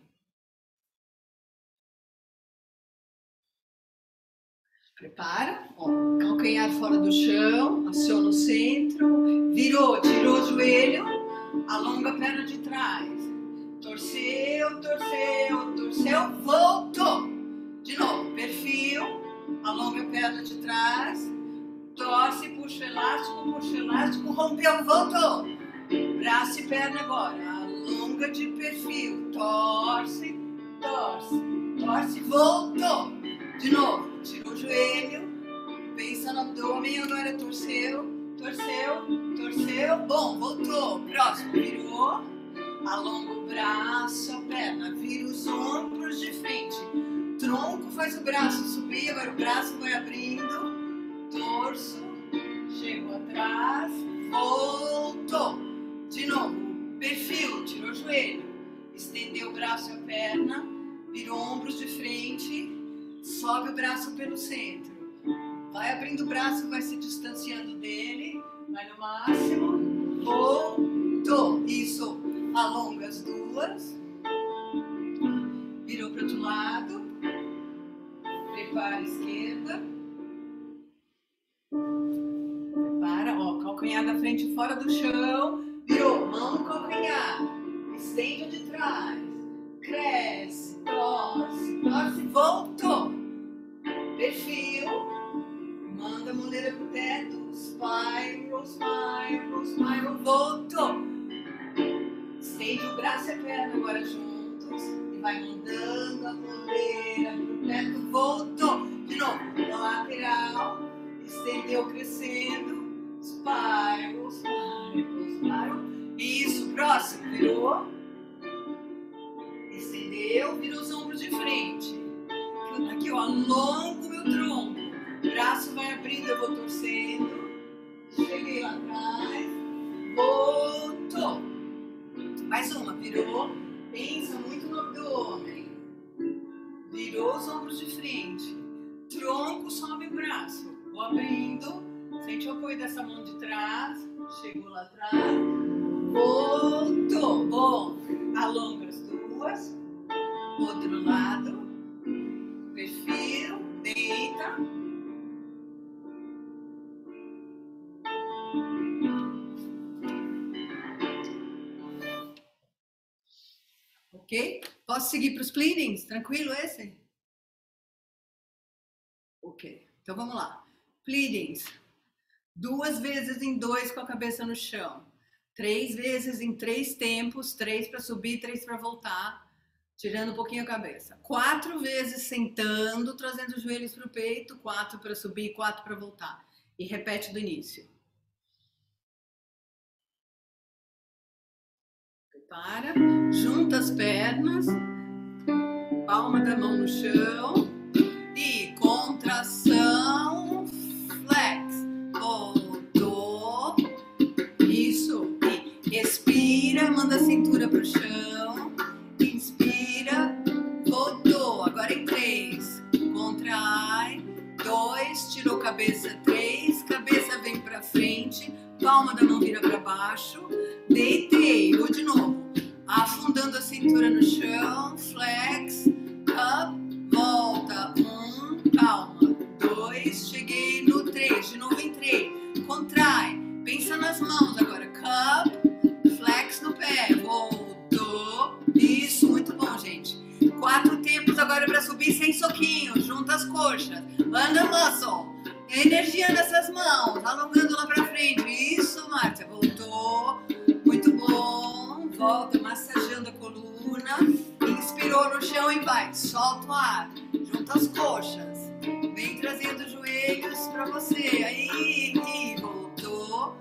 Prepara, ó, calcanhar fora do chão, aciona o centro, virou, tirou o joelho, alonga a perna de trás. Torceu, torceu, torceu, voltou. De novo, perfil, alonga a perna de trás, torce, puxa o elástico, puxa o elástico, rompeu, voltou. Braço e perna agora, alonga de perfil, torce, torce, torce, voltou. De novo, tira o joelho, pensa no abdômen, agora torceu, torceu, torceu, bom, voltou. Próximo, virou, alonga o braço, a perna, vira os ombros de frente. Tronco faz o braço subir, agora o braço vai abrindo, torso, chegou atrás, voltou. De novo, perfil, tirou o joelho, estendeu o braço e a perna, virou ombros de frente, sobe o braço pelo centro. Vai abrindo o braço, vai se distanciando dele, vai no máximo, voltou. Isso, alonga as duas, virou para o outro lado, prepara a esquerda, frente, fora do chão. Virou, mão no calcanhar. Estende de trás. Cresce, torce, torce, voltou. Perfil. Manda a moleira pro teto. Spiral, spiral, spiral. Voltou. Estende o braço e a perna agora juntos. E vai mandando a moleira pro teto. Voltou. De novo. Na lateral. Estendeu, crescendo. Spiral, spiral, spiral. Isso. Próximo. Virou. Estendeu. Virou os ombros de frente. Aqui, ó. Alongo meu tronco. Braço vai abrindo. Eu vou torcendo. Cheguei lá atrás. Voltou. Mais uma. Virou. Pensa muito no abdômen. Virou os ombros de frente. Tronco, sobe o braço. Vou abrindo. Sente o apoio dessa mão de trás. Chegou lá atrás. Voltou. Bom. Alonga as duas. Outro lado. Perfil. Deita. Ok? Posso seguir para os pleadings? Tranquilo esse? Ok. Então vamos lá. Pleadings. Duas vezes em dois com a cabeça no chão. Três vezes em três tempos. Três para subir, três para voltar. Tirando um pouquinho a cabeça. Quatro vezes sentando, trazendo os joelhos para o peito. Quatro para subir, quatro para voltar. E repete do início. Prepara. Junta as pernas. Palma da mão no chão. E contração. Flex. Voltou. Isso. E expira. Manda a cintura para o chão. Inspira. Voltou. Agora em três. Contrai. Dois. Tirou cabeça. Três. Cabeça vem para frente. Palma da mão vira para baixo. Deitei. Vou de novo. Afundando a cintura no chão. Flex. Up. Volta. Um. Calma. Dois. Cheguei no três. De novo entrei. Contrai. Pensa nas mãos agora. Cup. Flex no pé. Voltou. Isso. Muito bom, gente. Quatro tempos agora para subir sem soquinho. Junta as coxas. Anda muscle. Energia nessas mãos. Alongando lá para frente. Isso, Márcia. Voltou. Muito bom. Volta, massageando a coluna. Inspirou no chão e vai. Solta o ar. Junta as coxas. Vem trazendo os joelhos para você. Aí, e voltou.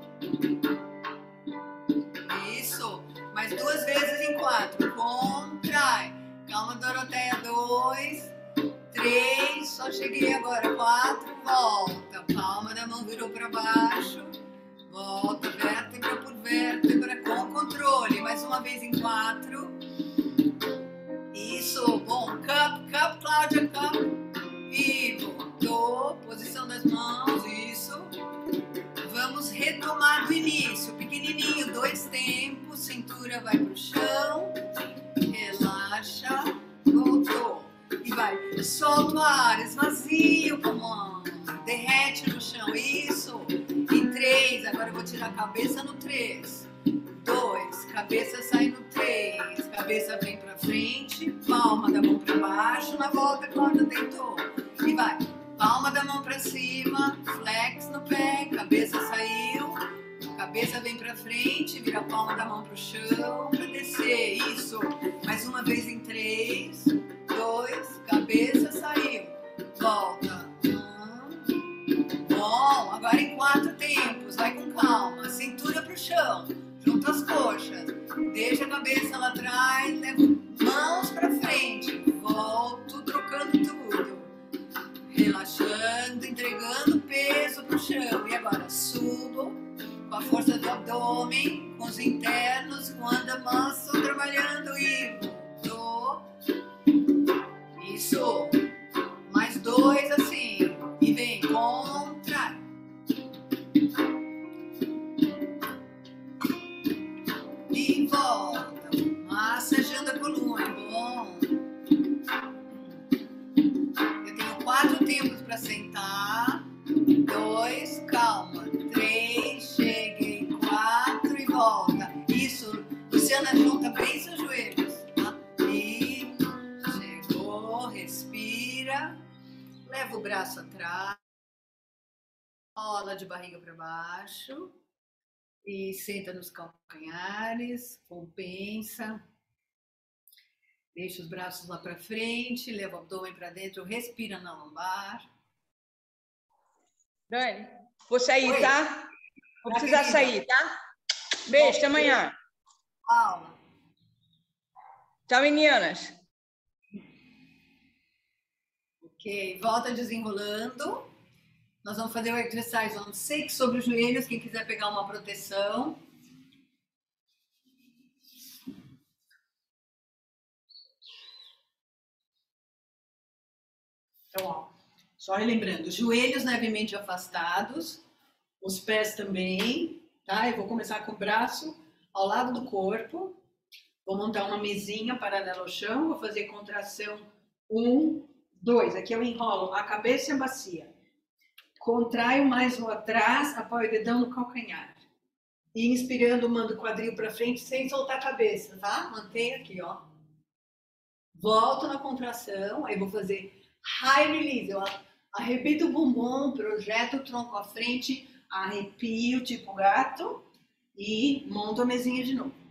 Isso. Mais duas vezes em quatro. Contrai. Calma, Doroteia. Dois. Três. Só cheguei agora. Quatro. Volta. Palma da mão virou para baixo. Volta, vértebra por vértebra, com controle. Mais uma vez em quatro. Isso, bom. Cup, cup, Cláudia, cup. E voltou. Posição das mãos, isso. Vamos retomar do início. Pequenininho, dois tempos. Cintura vai pro chão. Relaxa. Voltou. E vai. Solta o ar, esvazia o pulmão. Derrete no chão, isso. Em três, agora eu vou tirar a cabeça no três. Dois, cabeça sai no três. Cabeça vem pra frente. Palma da mão pra baixo. Na volta, quando deitou. E vai. Palma da mão pra cima. Flex no pé. Cabeça saiu. Cabeça vem pra frente. Vira a palma da mão pro chão. Pra descer. Isso. Mais uma vez em três. Dois. Cabeça saiu. Volta. Bom, agora em quatro tempos, vai com calma, cintura pro chão, junta as coxas, deixa a cabeça lá atrás, leva mãos pra frente, volto trocando tudo, relaxando, entregando peso pro chão. E agora subo com a força do abdômen, com os internos, com anda muscle trabalhando e voltou. Isso, mais dois assim, e vem, contrai. E volta, massageando a coluna, bom. Eu tenho quatro tempos para sentar. Dois, calma. Três, cheguei. Luciana, junta bem seus joelhos. Aqui, chegou, respira, leva o braço atrás, rola de barriga para baixo e senta nos calcanhares, compensa. Deixa os braços lá para frente, leva o abdômen para dentro, respira na lombar. Dani, vou sair, Oi. tá? Vou Tá, precisar querida? sair, tá? Beijo, até amanhã. Aula. Tchau, meninas. Ok, volta desenrolando. Nós vamos fazer o exercise on six sobre os joelhos, quem quiser pegar uma proteção. Então, ó, só relembrando, joelhos levemente afastados, os pés também, tá? Eu vou começar com o braço ao lado do corpo. Vou montar uma mesinha paralela ao chão, vou fazer contração um, dois. Aqui eu enrolo a cabeça e a bacia. Contraio mais um atrás, apoio o dedão no calcanhar. E inspirando, mando o quadril para frente sem soltar a cabeça, tá? Mantenha aqui, ó. Volto na contração, aí vou fazer high release. Eu arrebito o bumbum, projeto o tronco à frente, arrepio tipo gato e monto a mesinha de novo.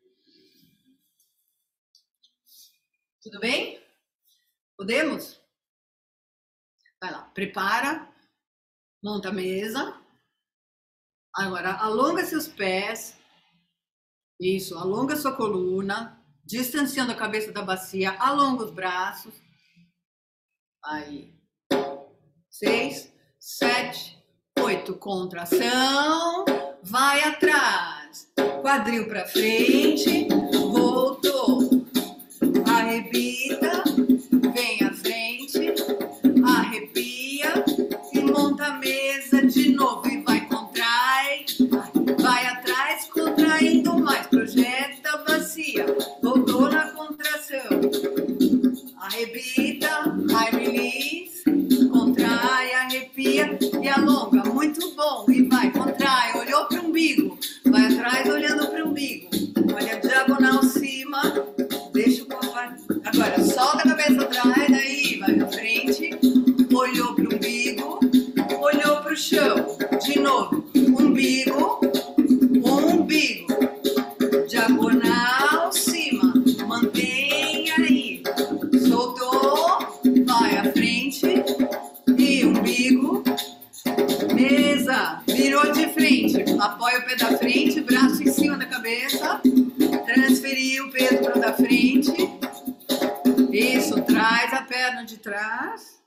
Tudo bem? Podemos? Vai lá, prepara, monta a mesa. Agora, alonga seus pés. Isso, alonga sua coluna, distanciando a cabeça da bacia, alonga os braços. Aí. Seis, sete, oito. Contração. Vai atrás. Quadril para frente. Voltou. Arrebita, vem à frente, arrepia e monta a mesa de novo e vai, contrai, vai atrás, contraindo mais, projeta a bacia, voltou na contração, arrebita, high release, contrai, arrepia e alonga, muito bom, e vai, contrai, olhou para o umbigo, vai atrás olhando para o umbigo, olha diagonal cima, deixa o corpo. Agora, solta a cabeça atrás, daí vai pra frente, olhou pro umbigo, olhou pro chão, de novo, umbigo, umbigo, diagonal, cima, mantém aí, soltou, vai à frente, e umbigo, mesa, virou de frente, apoia o pé da frente, braço em cima da cabeça, transferiu o peso para da frente. Isso, traz a perna de trás.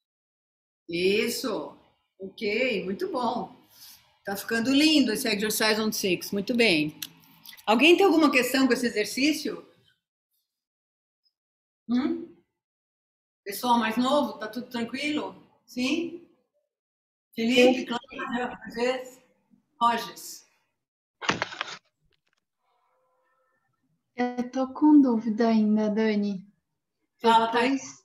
Isso. Ok, muito bom. Tá ficando lindo esse exercise on six. Muito bem. Alguém tem alguma questão com esse exercício? Hum? Pessoal mais novo, tá tudo tranquilo? Sim? Felipe, Cláudia, Rogers. Eu tô com dúvida ainda, Dani. Fala, Depois... Thaís.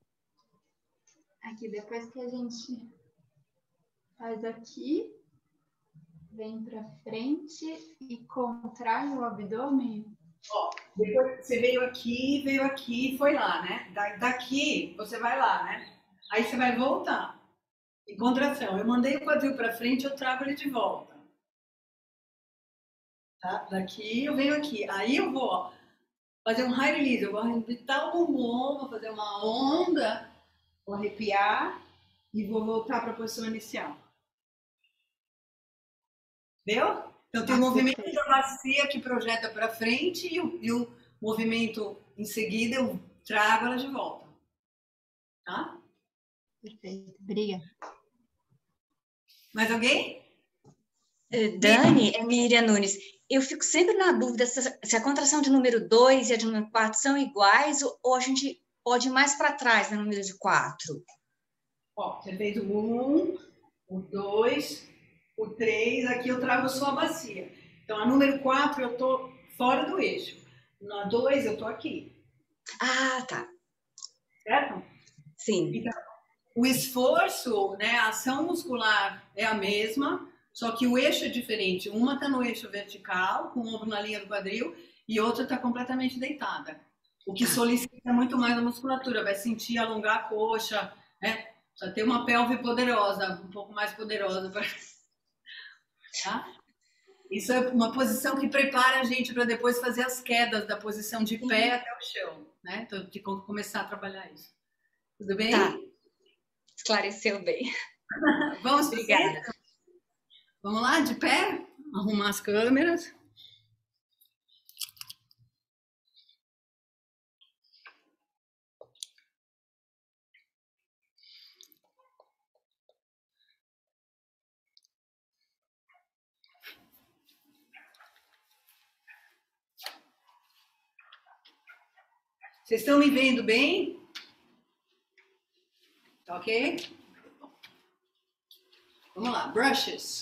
Aqui, depois que a gente faz aqui, vem pra frente e contrai o abdômen. Ó, depois você veio aqui, veio aqui e foi lá, né? Da, daqui você vai lá, né? Aí você vai voltar. Em contração. Eu mandei o quadril para frente, eu trago ele de volta. Tá? Daqui eu venho aqui. Aí eu vou, ó, fazer um high release. Eu vou arrebitar o bumbum, vou fazer uma onda, vou arrepiar e vou voltar para a posição inicial. Viu? Então tem o movimento da bacia que projeta para frente e o, e o movimento em seguida eu trago ela de volta. Tá? Perfeito. Obrigada. Mais alguém? Dani, é Miriam Nunes. Eu fico sempre na dúvida se, se a contração de número dois e a de número quatro são iguais ou a gente pode ir mais para trás no número de quatro. Ó, você fez o um, o dois, o três, aqui eu trago só a bacia. Então, a número quatro eu tô fora do eixo. Na dois eu tô aqui. Ah, tá. Certo? Sim. Então, o esforço, né, a ação muscular é a mesma, só que o eixo é diferente. Uma está no eixo vertical, com o ombro na linha do quadril, e outra está completamente deitada. O que solicita muito mais a musculatura, vai sentir alongar a coxa, né? Precisa ter uma pelve poderosa, um pouco mais poderosa. Pra... Tá? Isso é uma posição que prepara a gente para depois fazer as quedas da posição de pé até o chão, né? Então, de começar a trabalhar isso. Tudo bem? Tá. Esclareceu bem. Vamos Obrigada. fazer? Vamos lá, de pé? Arrumar as câmeras. Vocês estão me vendo bem? Tá ok? Vamos lá, brushes.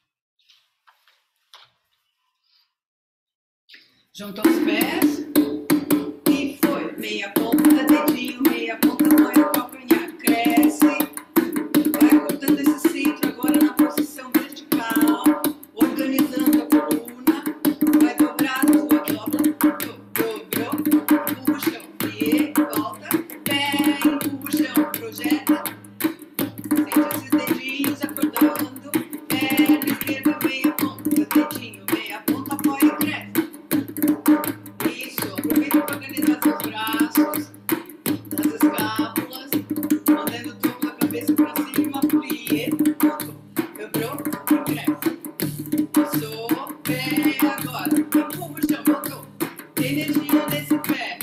Junta os pés. E foi. Meia ponta, dedinho, meia ponta, põe o calcanhar. Cresce. Vai cortando esse centro agora na posição vertical. Organizando a coluna. Vai dobrar a tua, dobra. Dobrou. Empurra o chão. E volta. Pé, empurra o chão. Projeta. Sente esses dedinhos acordando. Perna esquerda, meia ponta. Dedinho, meia ponta, apoia e cresce. Isso, aproveita para organizar seus braços, as escápulas, mantendo o topo da cabeça para cima, plie, voltou, dobrou e cresce. Passou, pé agora, empurra o chão, voltou. Energia nesse pé,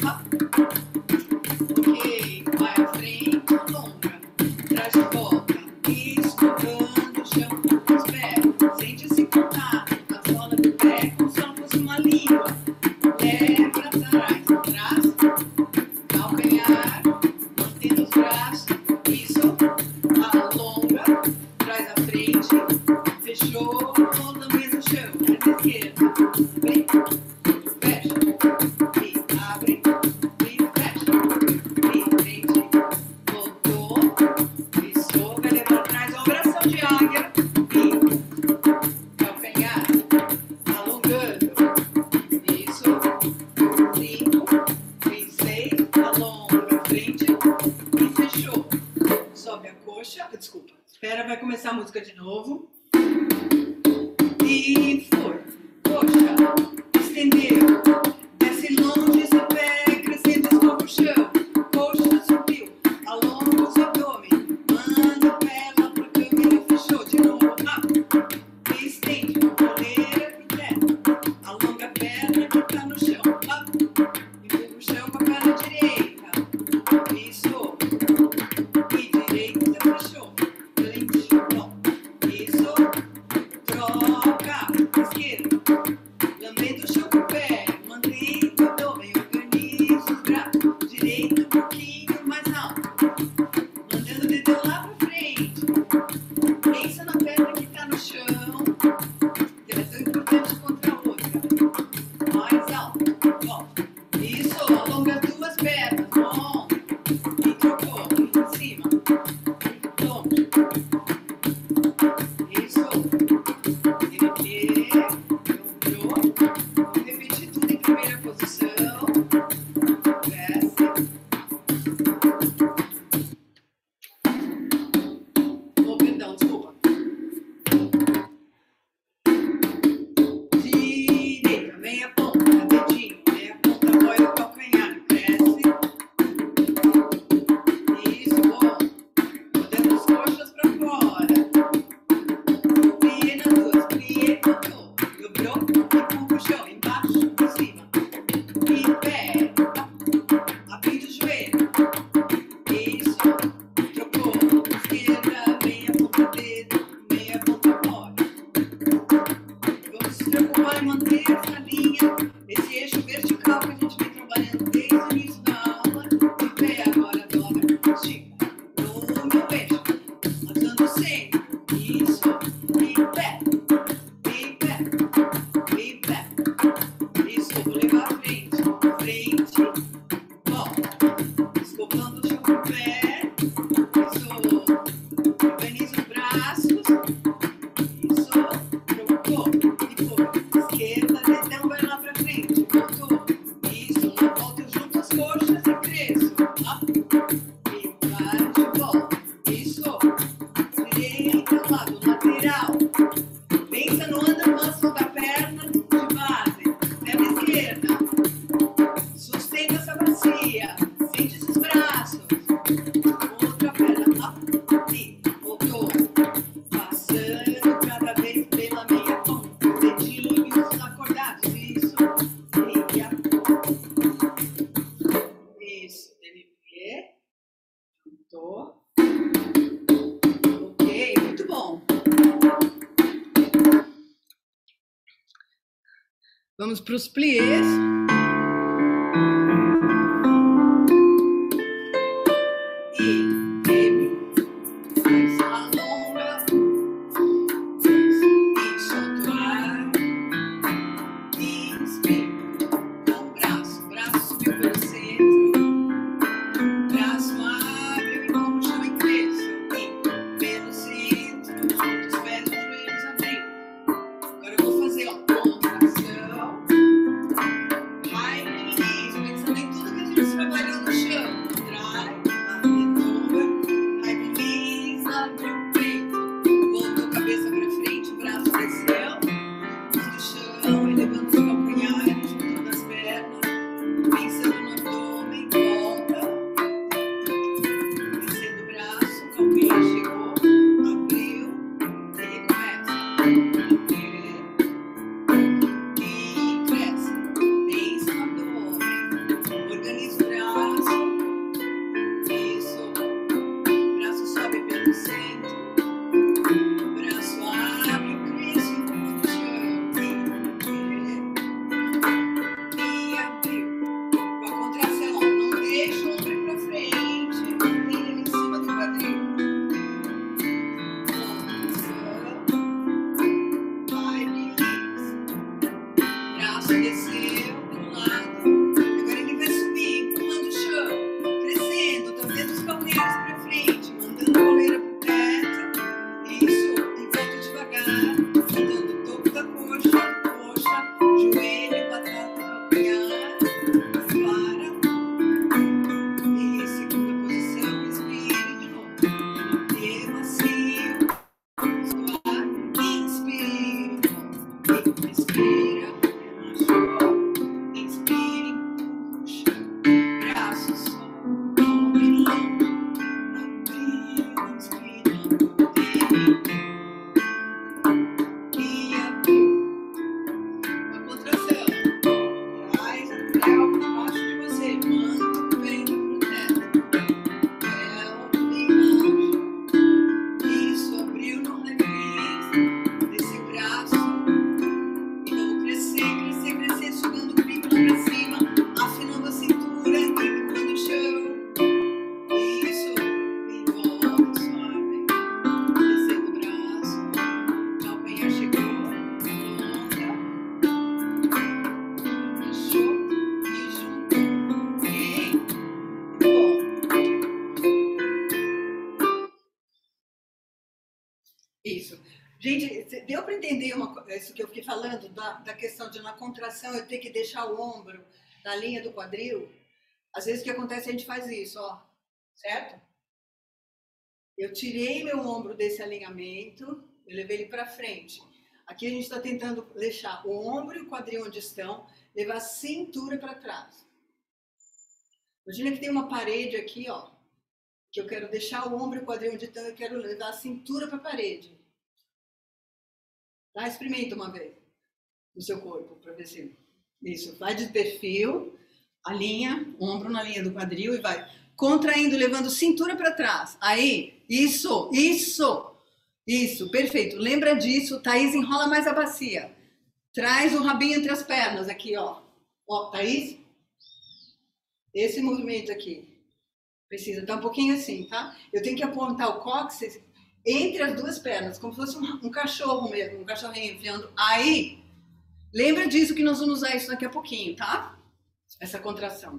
ok, vai à frente, alonga, traz de volta, escovando o chão com os pés, sente esse contato, a sola do pé como se ela fosse uma língua. Leva para trás, atrás, calcanhar, mantendo os braços, isso, alonga, traz à frente, fechou, lambendo o chão, perna esquerda, vem, fecha, e abre, e fecha, e frente, voltou, fechou, vai levar atrás, oração de águia, e calcanhar, alongando. Isso, cinco, e seis, alonga a frente e fechou. Sobe a coxa, desculpa, espera, vai começar a música de novo. E foi, coxa, estendeu, desce longe esse pé, crescendo, escova o chão, coxa subiu, alonga o seu abdômen, manda o pé lá pra câmera, fechou, de novo, up, estende, coleira pro teto. Alonga a perna que tá no chão. Up. Empurra o chão com a perna direita. Isso. E direita, você fechou. Frente, bom. Isso. Troca. Esquerda. Lambendo o chão com o pé. Mantém o abdômen. Organiza os braços. Direito um pouquinho mais alto. Mandando o dedão lá pra frente. Pensa na perna que tá no chão. Direção importante contra a outra. Mais alto. Volta. Vamos para os pliés. Isso. Gente, deu para entender uma, isso que eu fiquei falando, da, da questão de na contração eu ter que deixar o ombro na linha do quadril? Às vezes o que acontece, a gente faz isso, ó, certo? Eu tirei meu ombro desse alinhamento, eu levei ele para frente. Aqui a gente está tentando deixar o ombro e o quadril onde estão, levar a cintura para trás. Imagina que tem uma parede aqui, ó, que eu quero deixar o ombro e o quadril onde estão, eu quero levar a cintura para a parede. Tá? Experimenta uma vez no seu corpo, para ver se... Isso, vai de perfil, alinha, ombro na linha do quadril e vai contraindo, levando cintura para trás. Aí, isso, isso, isso, perfeito. Lembra disso, Thaís, enrola mais a bacia. Traz o rabinho entre as pernas aqui, ó. Ó, Thaís, esse movimento aqui. Precisa estar um pouquinho assim, tá? Eu tenho que apontar o cóccix entre as duas pernas, como se fosse um, um cachorro mesmo, um cachorrinho enfiando. Aí, lembra disso que nós vamos usar isso daqui a pouquinho, tá? Essa contração.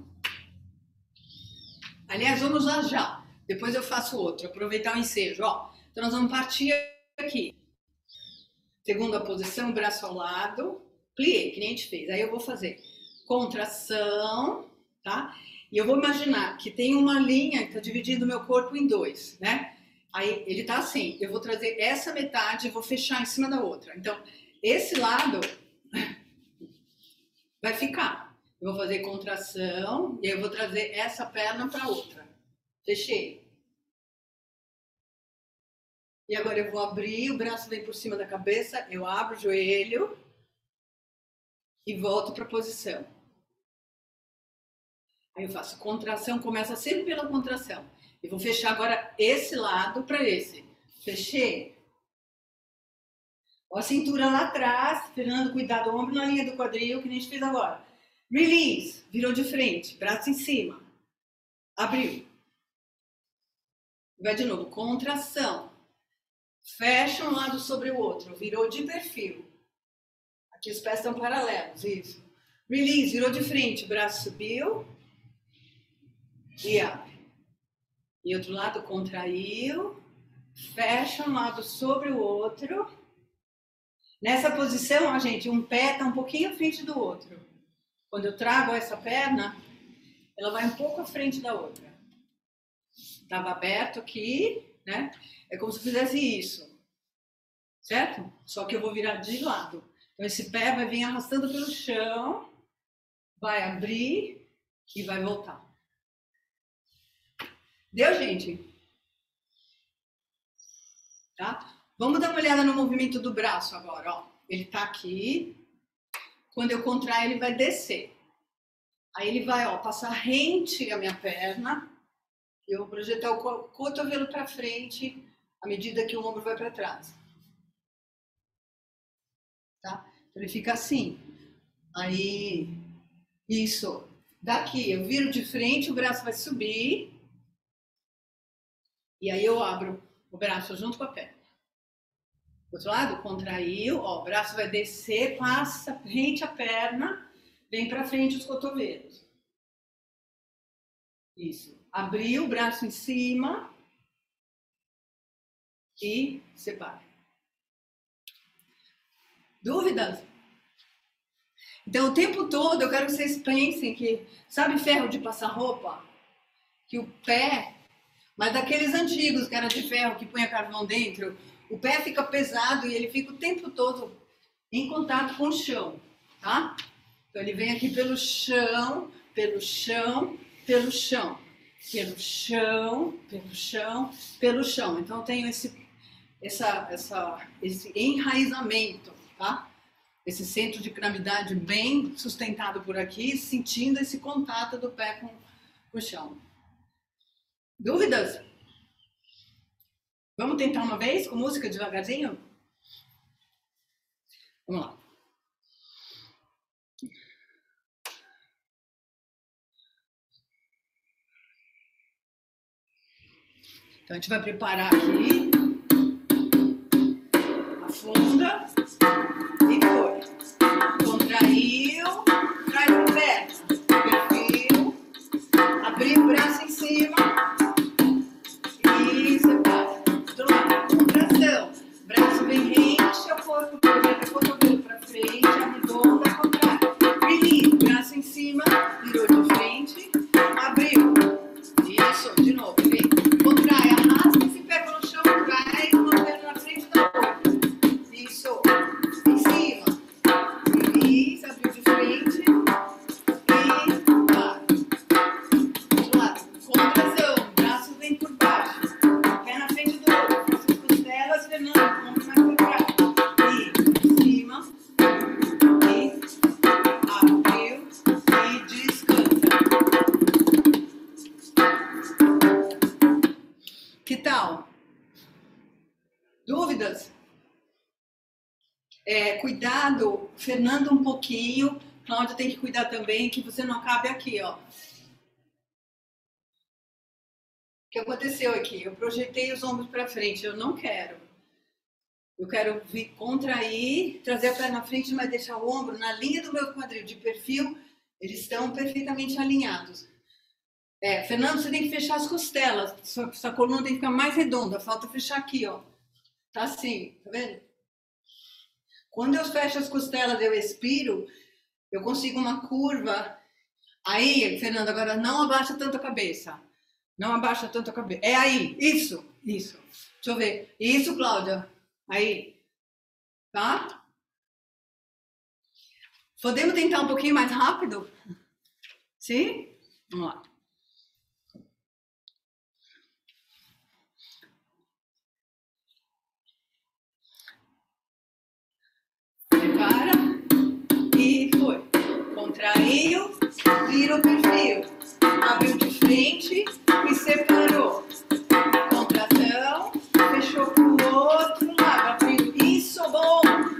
Aliás, vamos lá já. Depois eu faço outro, aproveitar o ensejo, ó. Então nós vamos partir aqui. Segunda posição, braço ao lado, plié, que nem a gente fez. Aí eu vou fazer contração, tá? E eu vou imaginar que tem uma linha que está dividindo o meu corpo em dois, né? Aí ele tá assim, eu vou trazer essa metade e vou fechar em cima da outra. Então, esse lado vai ficar. Eu vou fazer contração e eu vou trazer essa perna para outra. Fechei. E agora eu vou abrir, o braço vem por cima da cabeça, eu abro o joelho e volto para a posição. Aí eu faço contração, começa sempre pela contração. E vou fechar agora esse lado para esse. Fechei. Ó, a cintura lá atrás, Fernando, cuidado, o ombro na linha do quadril, que a gente fez agora. Release, virou de frente, braço em cima. Abriu. Vai de novo, contração. Fecha um lado sobre o outro, virou de perfil. Aqui os pés estão paralelos, isso. Release, virou de frente, braço subiu. E abre. E outro lado contraiu. Fecha um lado sobre o outro. Nessa posição, ó, gente, um pé está um pouquinho à frente do outro. Quando eu trago essa perna, ela vai um pouco à frente da outra. Estava aberto aqui, né? É como se eu fizesse isso. Certo? Só que eu vou virar de lado. Então, esse pé vai vir arrastando pelo chão, vai abrir e vai voltar. Deu, gente? Tá? Vamos dar uma olhada no movimento do braço agora, ó. Ele tá aqui. Quando eu contrair, ele vai descer. Aí ele vai, ó, passar rente a minha perna. Eu vou projetar o cotovelo para frente à medida que o ombro vai para trás. Tá? Então ele fica assim. Aí, isso. Daqui, eu viro de frente, o braço vai subir. E aí eu abro o braço junto com a perna. Do outro lado, contraiu, ó, o braço vai descer, passa rente a perna, vem para frente os cotovelos. Isso. Abriu o braço em cima e separa. Dúvidas? Então, o tempo todo eu quero que vocês pensem que, sabe ferro de passar roupa? Que o pé, mas daqueles antigos que era de ferro, que punha carvão dentro, o pé fica pesado e ele fica o tempo todo em contato com o chão, tá? Então, ele vem aqui pelo chão, pelo chão, pelo chão, pelo chão, pelo chão, pelo chão. Então, eu tenho esse, essa, essa, esse enraizamento, tá? Esse centro de gravidade bem sustentado por aqui, sentindo esse contato do pé com, com o chão. Dúvidas? Vamos tentar uma vez com música devagarzinho? Vamos lá. Então a gente vai preparar aqui. Afunda. E foi. Contraiu. Traz o pé. Perfil. Abriu o braço em cima. E separa. Do lado. Contração. Braço bem rente ao corpo. Projeta o cotovelo para frente. Arredonda, contrário. Release. Braço em cima. Virou de frente. Abriu. Isso. De novo. Vem. Contrai. Arrasta esse pé pelo chão. Traz uma perna na frente da outra. Isso. Em cima. Release. Abriu de frente. E para. Do lado. Contração. Braço vem por baixo. Pé na frente do outro. As costelas, Fernando. Ombro mais para trás. E em cima. E abriu. E descansa. Que tal? Dúvidas? É, cuidado, Fernando um pouquinho. Cláudia tem que cuidar também, que você não acabe aqui, ó. O que aconteceu aqui? Eu projetei os ombros para frente, eu não quero. Eu quero vir contrair, trazer a perna na frente, mas deixar o ombro na linha do meu quadril de perfil. Eles estão perfeitamente alinhados. É, Fernando, você tem que fechar as costelas. Sua, sua coluna tem que ficar mais redonda. Falta fechar aqui, ó. Tá assim, tá vendo? Quando eu fecho as costelas, eu expiro, eu consigo uma curva. Aí, Fernando, agora não abaixa tanto a cabeça. Não abaixa tanto a cabeça. É aí. Isso. Isso. Deixa eu ver. Isso, Cláudia. Aí. Tá? Podemos tentar um pouquinho mais rápido? Sim? Vamos lá. Prepara. E foi. Contraiu. Vira o perfil. Abriu de frente e separou. Contração. Fechou pro outro lado. Abriu. Isso, bom.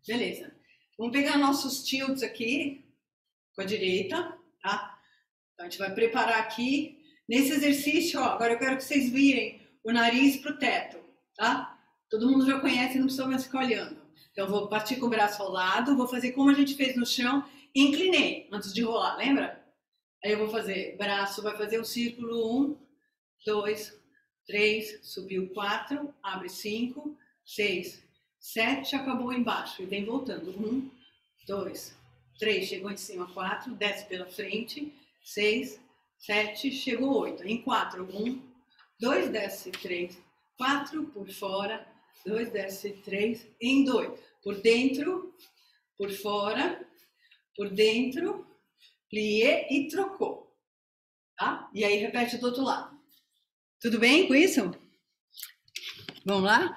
Beleza. Vamos pegar nossos tilts aqui com a direita, tá? Então, a gente vai preparar aqui. Nesse exercício, ó, agora eu quero que vocês virem o nariz pro teto, tá? Todo mundo já conhece, não precisa mais ficar olhando. Então, eu vou partir com o braço ao lado, vou fazer como a gente fez no chão, inclinei antes de rolar, lembra? Aí eu vou fazer, braço vai fazer o círculo, um, dois, três, subiu quatro, abre cinco, seis, sete, acabou embaixo e vem voltando. Um, dois, três, chegou em cima, quatro, desce pela frente, seis, sete, chegou oito. Em quatro, um, dois, desce, três, quatro, por fora, dois, desce, três, em dois. Por dentro, por fora, por dentro, plié e trocou. Tá? E aí repete do outro lado. Tudo bem com isso? Vamos lá?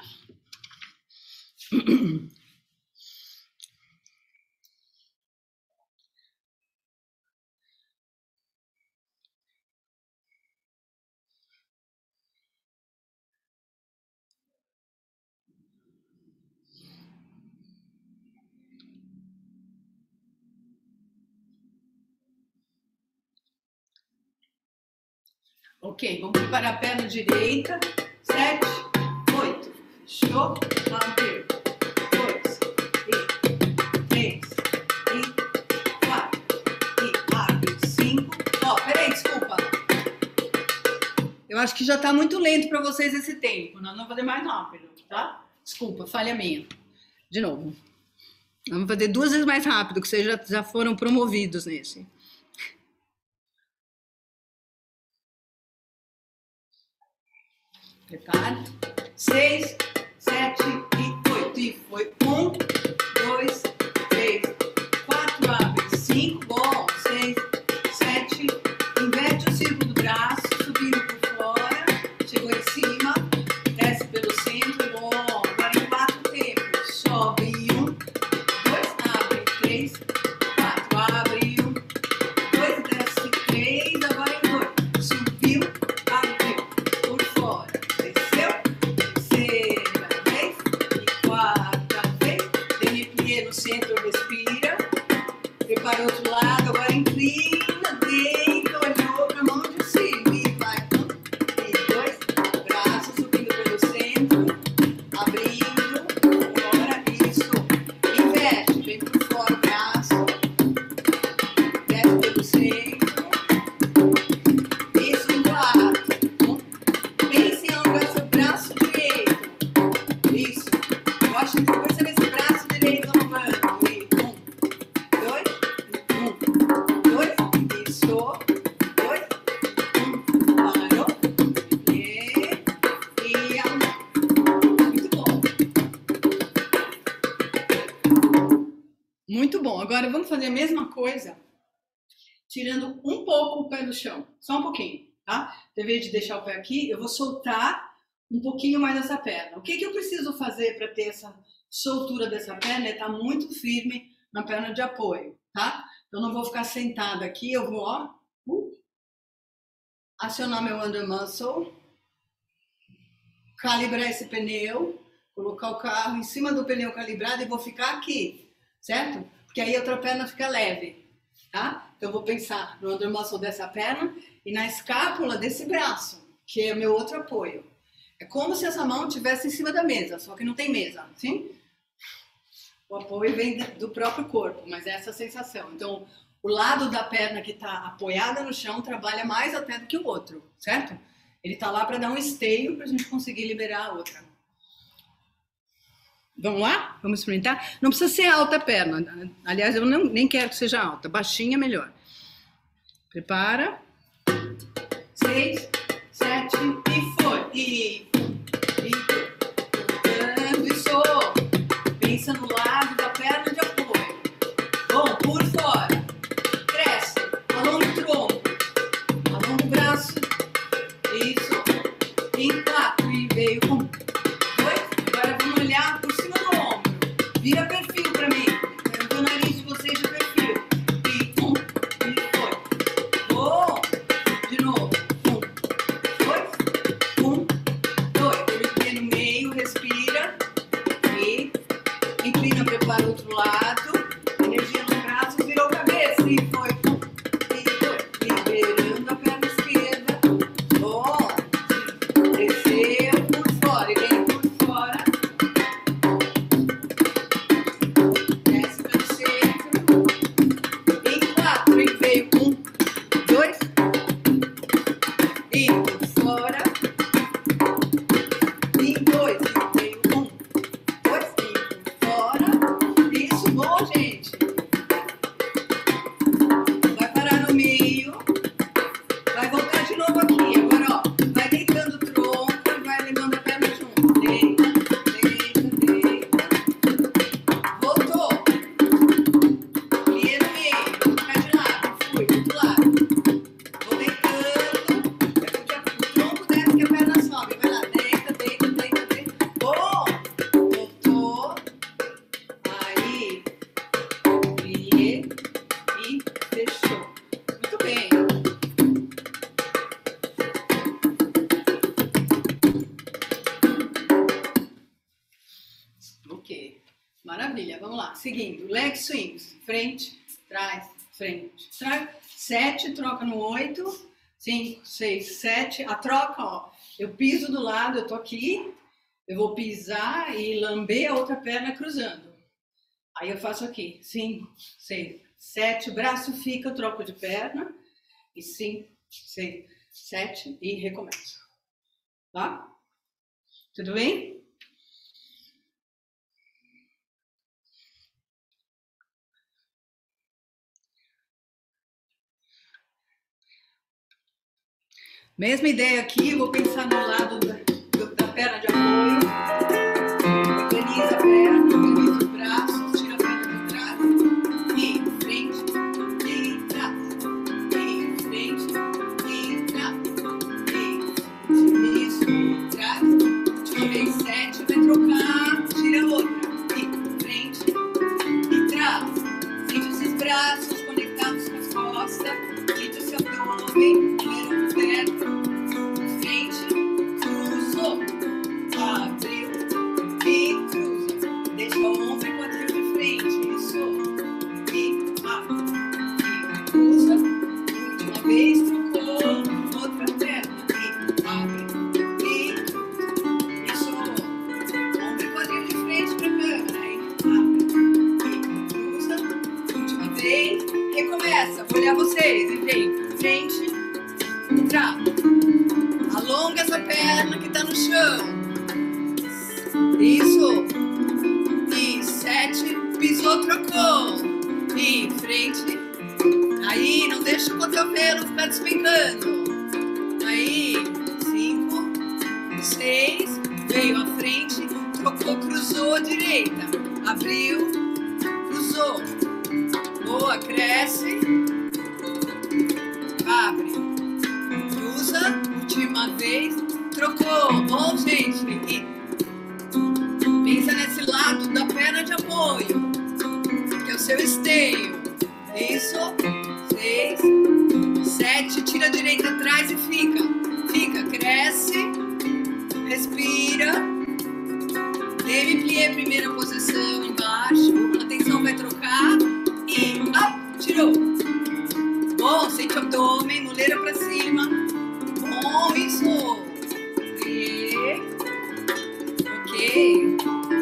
Ok, vamos preparar a perna direita. Sete, oito. Fechou? Abriu. Dois, e três, e quatro, e abre. Cinco. Ó, peraí, desculpa. Eu acho que já tá muito lento para vocês esse tempo. Nós vamos fazer mais rápido, tá? Desculpa, falha minha. De novo. Vamos fazer duas vezes mais rápido, que vocês já, já foram promovidos nesse. Prepare. Seis, sete e oito. E foi. Um, dois, três, quatro, abre. Cinco. Bom. Seis, sete. Inverte o círculo do braço, subindo por fora. Chegou em cima. Desce pelo centro. Bom. Agora em quatro tempos. Sobe. Um, dois, abre. Três, quatro, abre. Um, dois, desce. Três. Agora em dois. Subiu, abriu. Por fora. Centro, respira, prepara o outro lado, agora inclina, deita, olhou para a mão de cima e vai, um, e dois, braços subindo pelo centro, abrindo, agora isso, inverte, vem por fora o braço, desce pelo centro, isso em quatro, um, pense em alongar seu braço direito, isso, eu acho que depois você vê esse braço direito. Muito bom. Agora vamos fazer a mesma coisa, tirando um pouco o pé do chão. Só um pouquinho, tá? Em vez de deixar o pé aqui, eu vou soltar um pouquinho mais essa perna. O que que eu preciso fazer para ter essa soltura dessa perna? É estar muito firme na perna de apoio, tá? Eu não vou ficar sentada aqui, eu vou, ó, uh, acionar meu under muscle, calibrar esse pneu, colocar o carro em cima do pneu calibrado e vou ficar aqui, certo? Porque aí a outra perna fica leve, tá? Então eu vou pensar no under muscle dessa perna e na escápula desse braço, que é meu outro apoio. É como se essa mão estivesse em cima da mesa, só que não tem mesa, sim? O apoio vem do próprio corpo, mas é essa sensação. Então, o lado da perna que está apoiada no chão trabalha mais até do que o outro, certo? Ele está lá para dar um esteio para a gente conseguir liberar a outra. Vamos lá? Vamos experimentar? Não precisa ser alta a perna. Aliás, eu não, nem quero que seja alta. Baixinha, melhor. Prepara. Seis, sete e foi. E... e isso. Pensa no lado da perna de apoio. Bom, por fora. Cresce. Alonga o tronco. Alonga o braço. Isso. Em quatro. E veio um, dois. Agora vamos olhar por cima do ombro. Vira perfil para mim. Quero ver o nariz de vocês de perfil. E um. E foi. Bom. De novo. Um. Dois. Um. Dois. Ele no meio. Respira. E inclina, prepara o outro seguindo. Leg swings. Frente, trás, frente, trás. Sete, troca no oito. Cinco, seis, sete. A troca, ó. Eu piso do lado, eu tô aqui. Eu vou pisar e lamber a outra perna cruzando. Aí eu faço aqui. Cinco, seis, sete. O braço fica, eu troco de perna. E cinco, seis, sete. E recomeço. Tá? Tudo bem? Mesma ideia aqui, vou pensar no lado da, do, da perna de apoio. Organiza a perna, organiza os braços, tira a perna de trás. E frente, e trás. E frente, e trás. E isso, trás. Última vez, sete, vai trocar, tira outra. E frente, e trás. Sente esses braços conectados com as costas. Sente o seu abdômen. Vou olhar vocês, em frente, trás. Alonga essa perna que tá no chão. Isso. E sete, pisou, trocou. E frente. Aí, não deixa o cotovelo ficar despencando. Aí, cinco, seis, veio à frente, trocou, cruzou, direita. Abriu, cruzou. Boa, cresce. Abre, cruza, última vez, trocou. Bom, gente, e pensa nesse lado da perna de apoio, que é o seu esteio. Isso, seis, sete, tira a direita atrás e fica. Fica, cresce, respira. Demi-plié, primeira posição, embaixo. Atenção, vai trocar. E, up, tirou. Bom, sente o abdômen, muleira pra cima. Bom, isso. E... ok.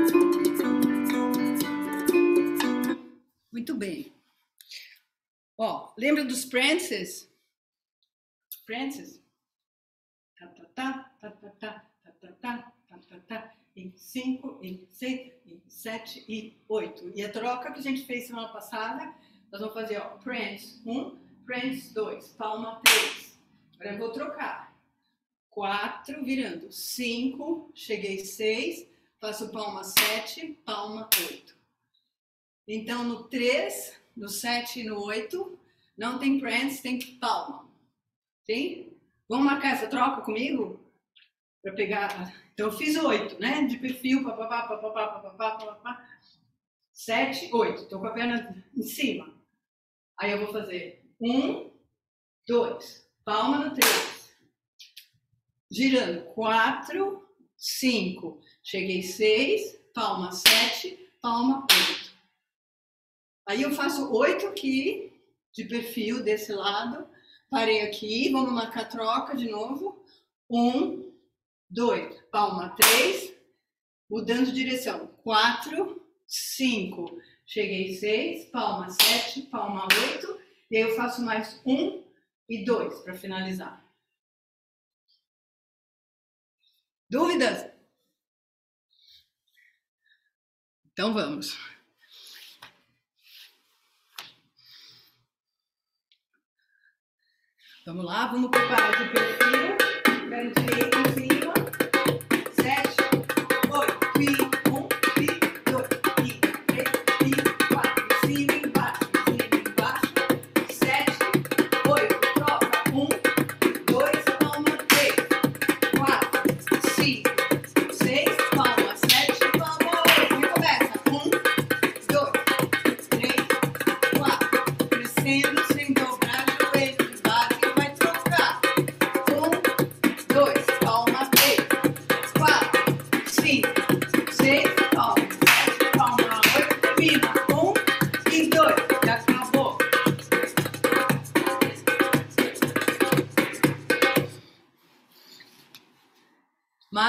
Muito bem. Ó, lembra dos prances? Prances? Tá, tá, tá, tá, tá, tá, tá, tá, tá, tá, tá, tá. Em cinco, em seis, em sete e oito. E a troca que a gente fez semana passada, nós vamos fazer, ó, prance, um, prance, dois, palma, três. Agora eu vou trocar. Quatro, virando. Cinco, cheguei seis, faço palma sete, palma oito. Então, no três, no sete e no oito, não tem prance, tem palma. Sim? Vamos marcar essa troca comigo? Para pegar... Então, eu fiz oito, né? De perfil, papapá, papapá, papapá, papapá. Sete, oito. Estou com a perna em cima. Aí eu vou fazer um, dois. Palma no três. Girando. Quatro, cinco. Cheguei seis. Palma sete. Palma oito. Aí eu faço oito aqui, de perfil, desse lado. Parei aqui. Vamos marcar troca de novo. Um, dois, palma três, mudando de direção, quatro, cinco, cheguei seis, palma sete, palma oito, e aí eu faço mais um e dois para finalizar. Dúvidas? Então vamos. Vamos lá, vamos preparar de perfil, perna direita em cima. Sem dobrar joelho, base, vai trocar. Um, dois, palma, três.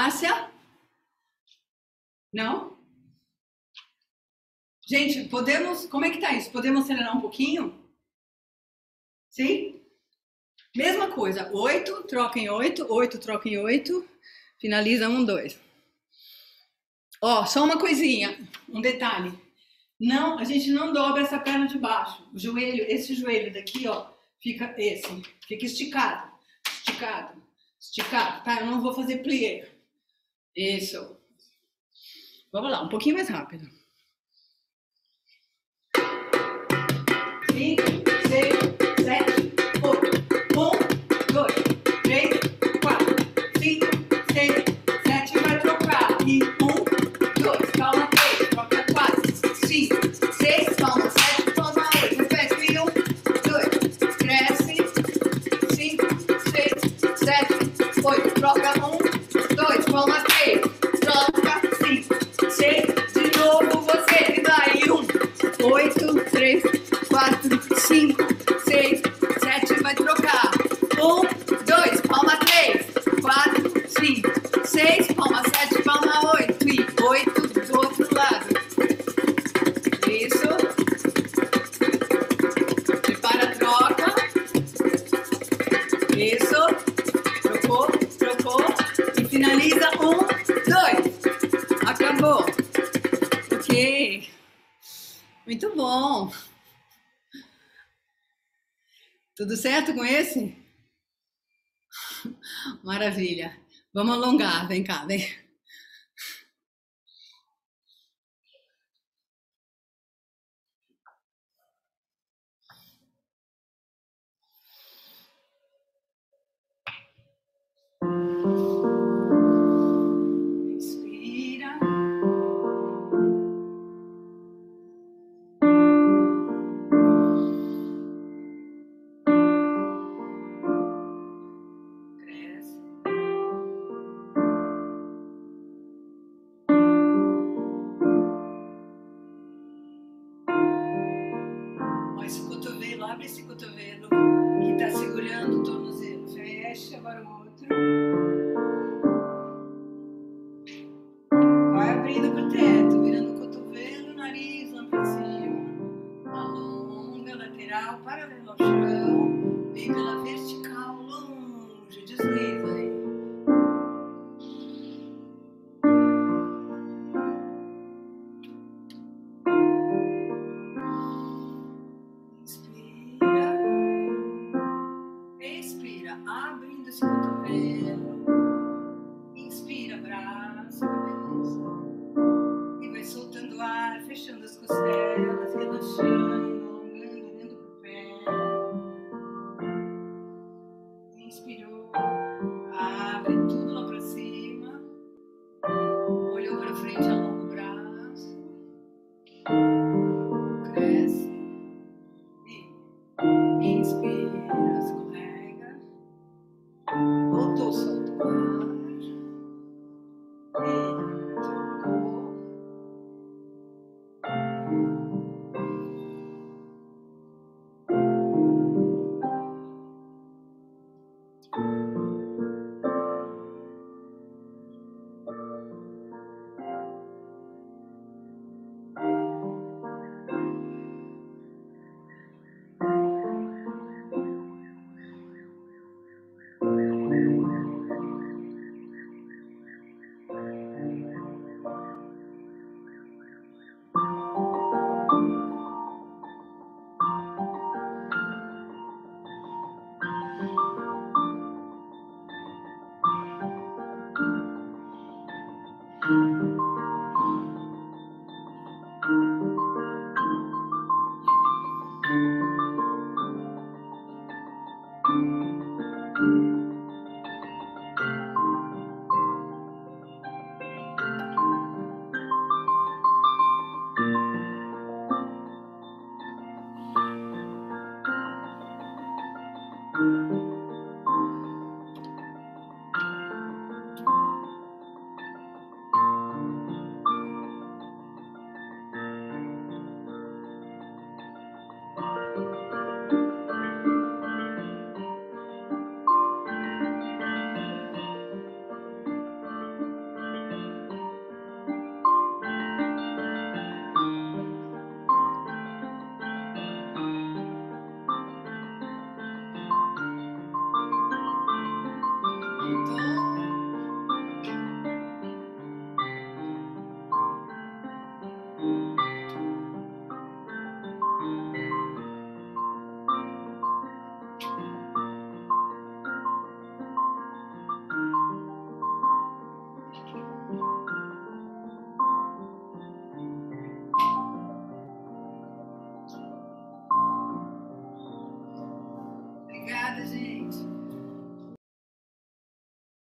Márcia? Não? Gente, podemos... Como é que tá isso? Podemos acelerar um pouquinho? Sim? Mesma coisa. Oito, troca em oito. Oito, troca em oito. Finaliza um, dois. Ó, só uma coisinha. Um detalhe. Não, a gente não dobra essa perna de baixo. O joelho, esse joelho daqui, ó, fica esse. Fica esticado. Esticado. Esticado. Tá? Eu não vou fazer plié. Isso. Vamos lá, um pouquinho mais rápido. Cinco, seis, sete, oito. Um, dois, três, quatro, cinco, seis, sete. Vai trocar. E um, dois, palma três, troca quatro, cinco, seis, palma sete, palma oito. Repete. E um, dois, cresce. Cinco, seis, sete, oito. Troca um, dois, palma três, troca cinco, seis. De novo você. E daí um, oito, três, quatro, cinco, seis, sete, vai trocar. Um, dois, palma três, quatro, cinco, seis, palma sete, palma oito e oito do outro lado. Isso. Prepara a troca. Isso. Trocou, trocou. E finaliza. Um, dois. Acabou. Ok. Muito bom. Tudo certo com esse? Maravilha. Vamos alongar. Vem cá, vem. Inspira. Cresce. Ó, esse cotovelo, abre esse cotovelo que tá segurando o tornozelo. Fecha, agora o outro. Vai abrindo pro teto, virando o cotovelo, nariz lá pra cima. Alonga, lateral, paralelo ao chão. Vem pela vertical, longe, desliza aí. Inspira. Expira, abrindo esse cotovelo. Inspira, braço, cabeça. E vai soltando ar, fechando as costelas, relaxando, alongando, indo pro pé. Inspirou, abre tudo lá pra cima. Olhou pra frente, alonga o braço. Cresce. E inspira, escorrega. Voltou, solta o ar.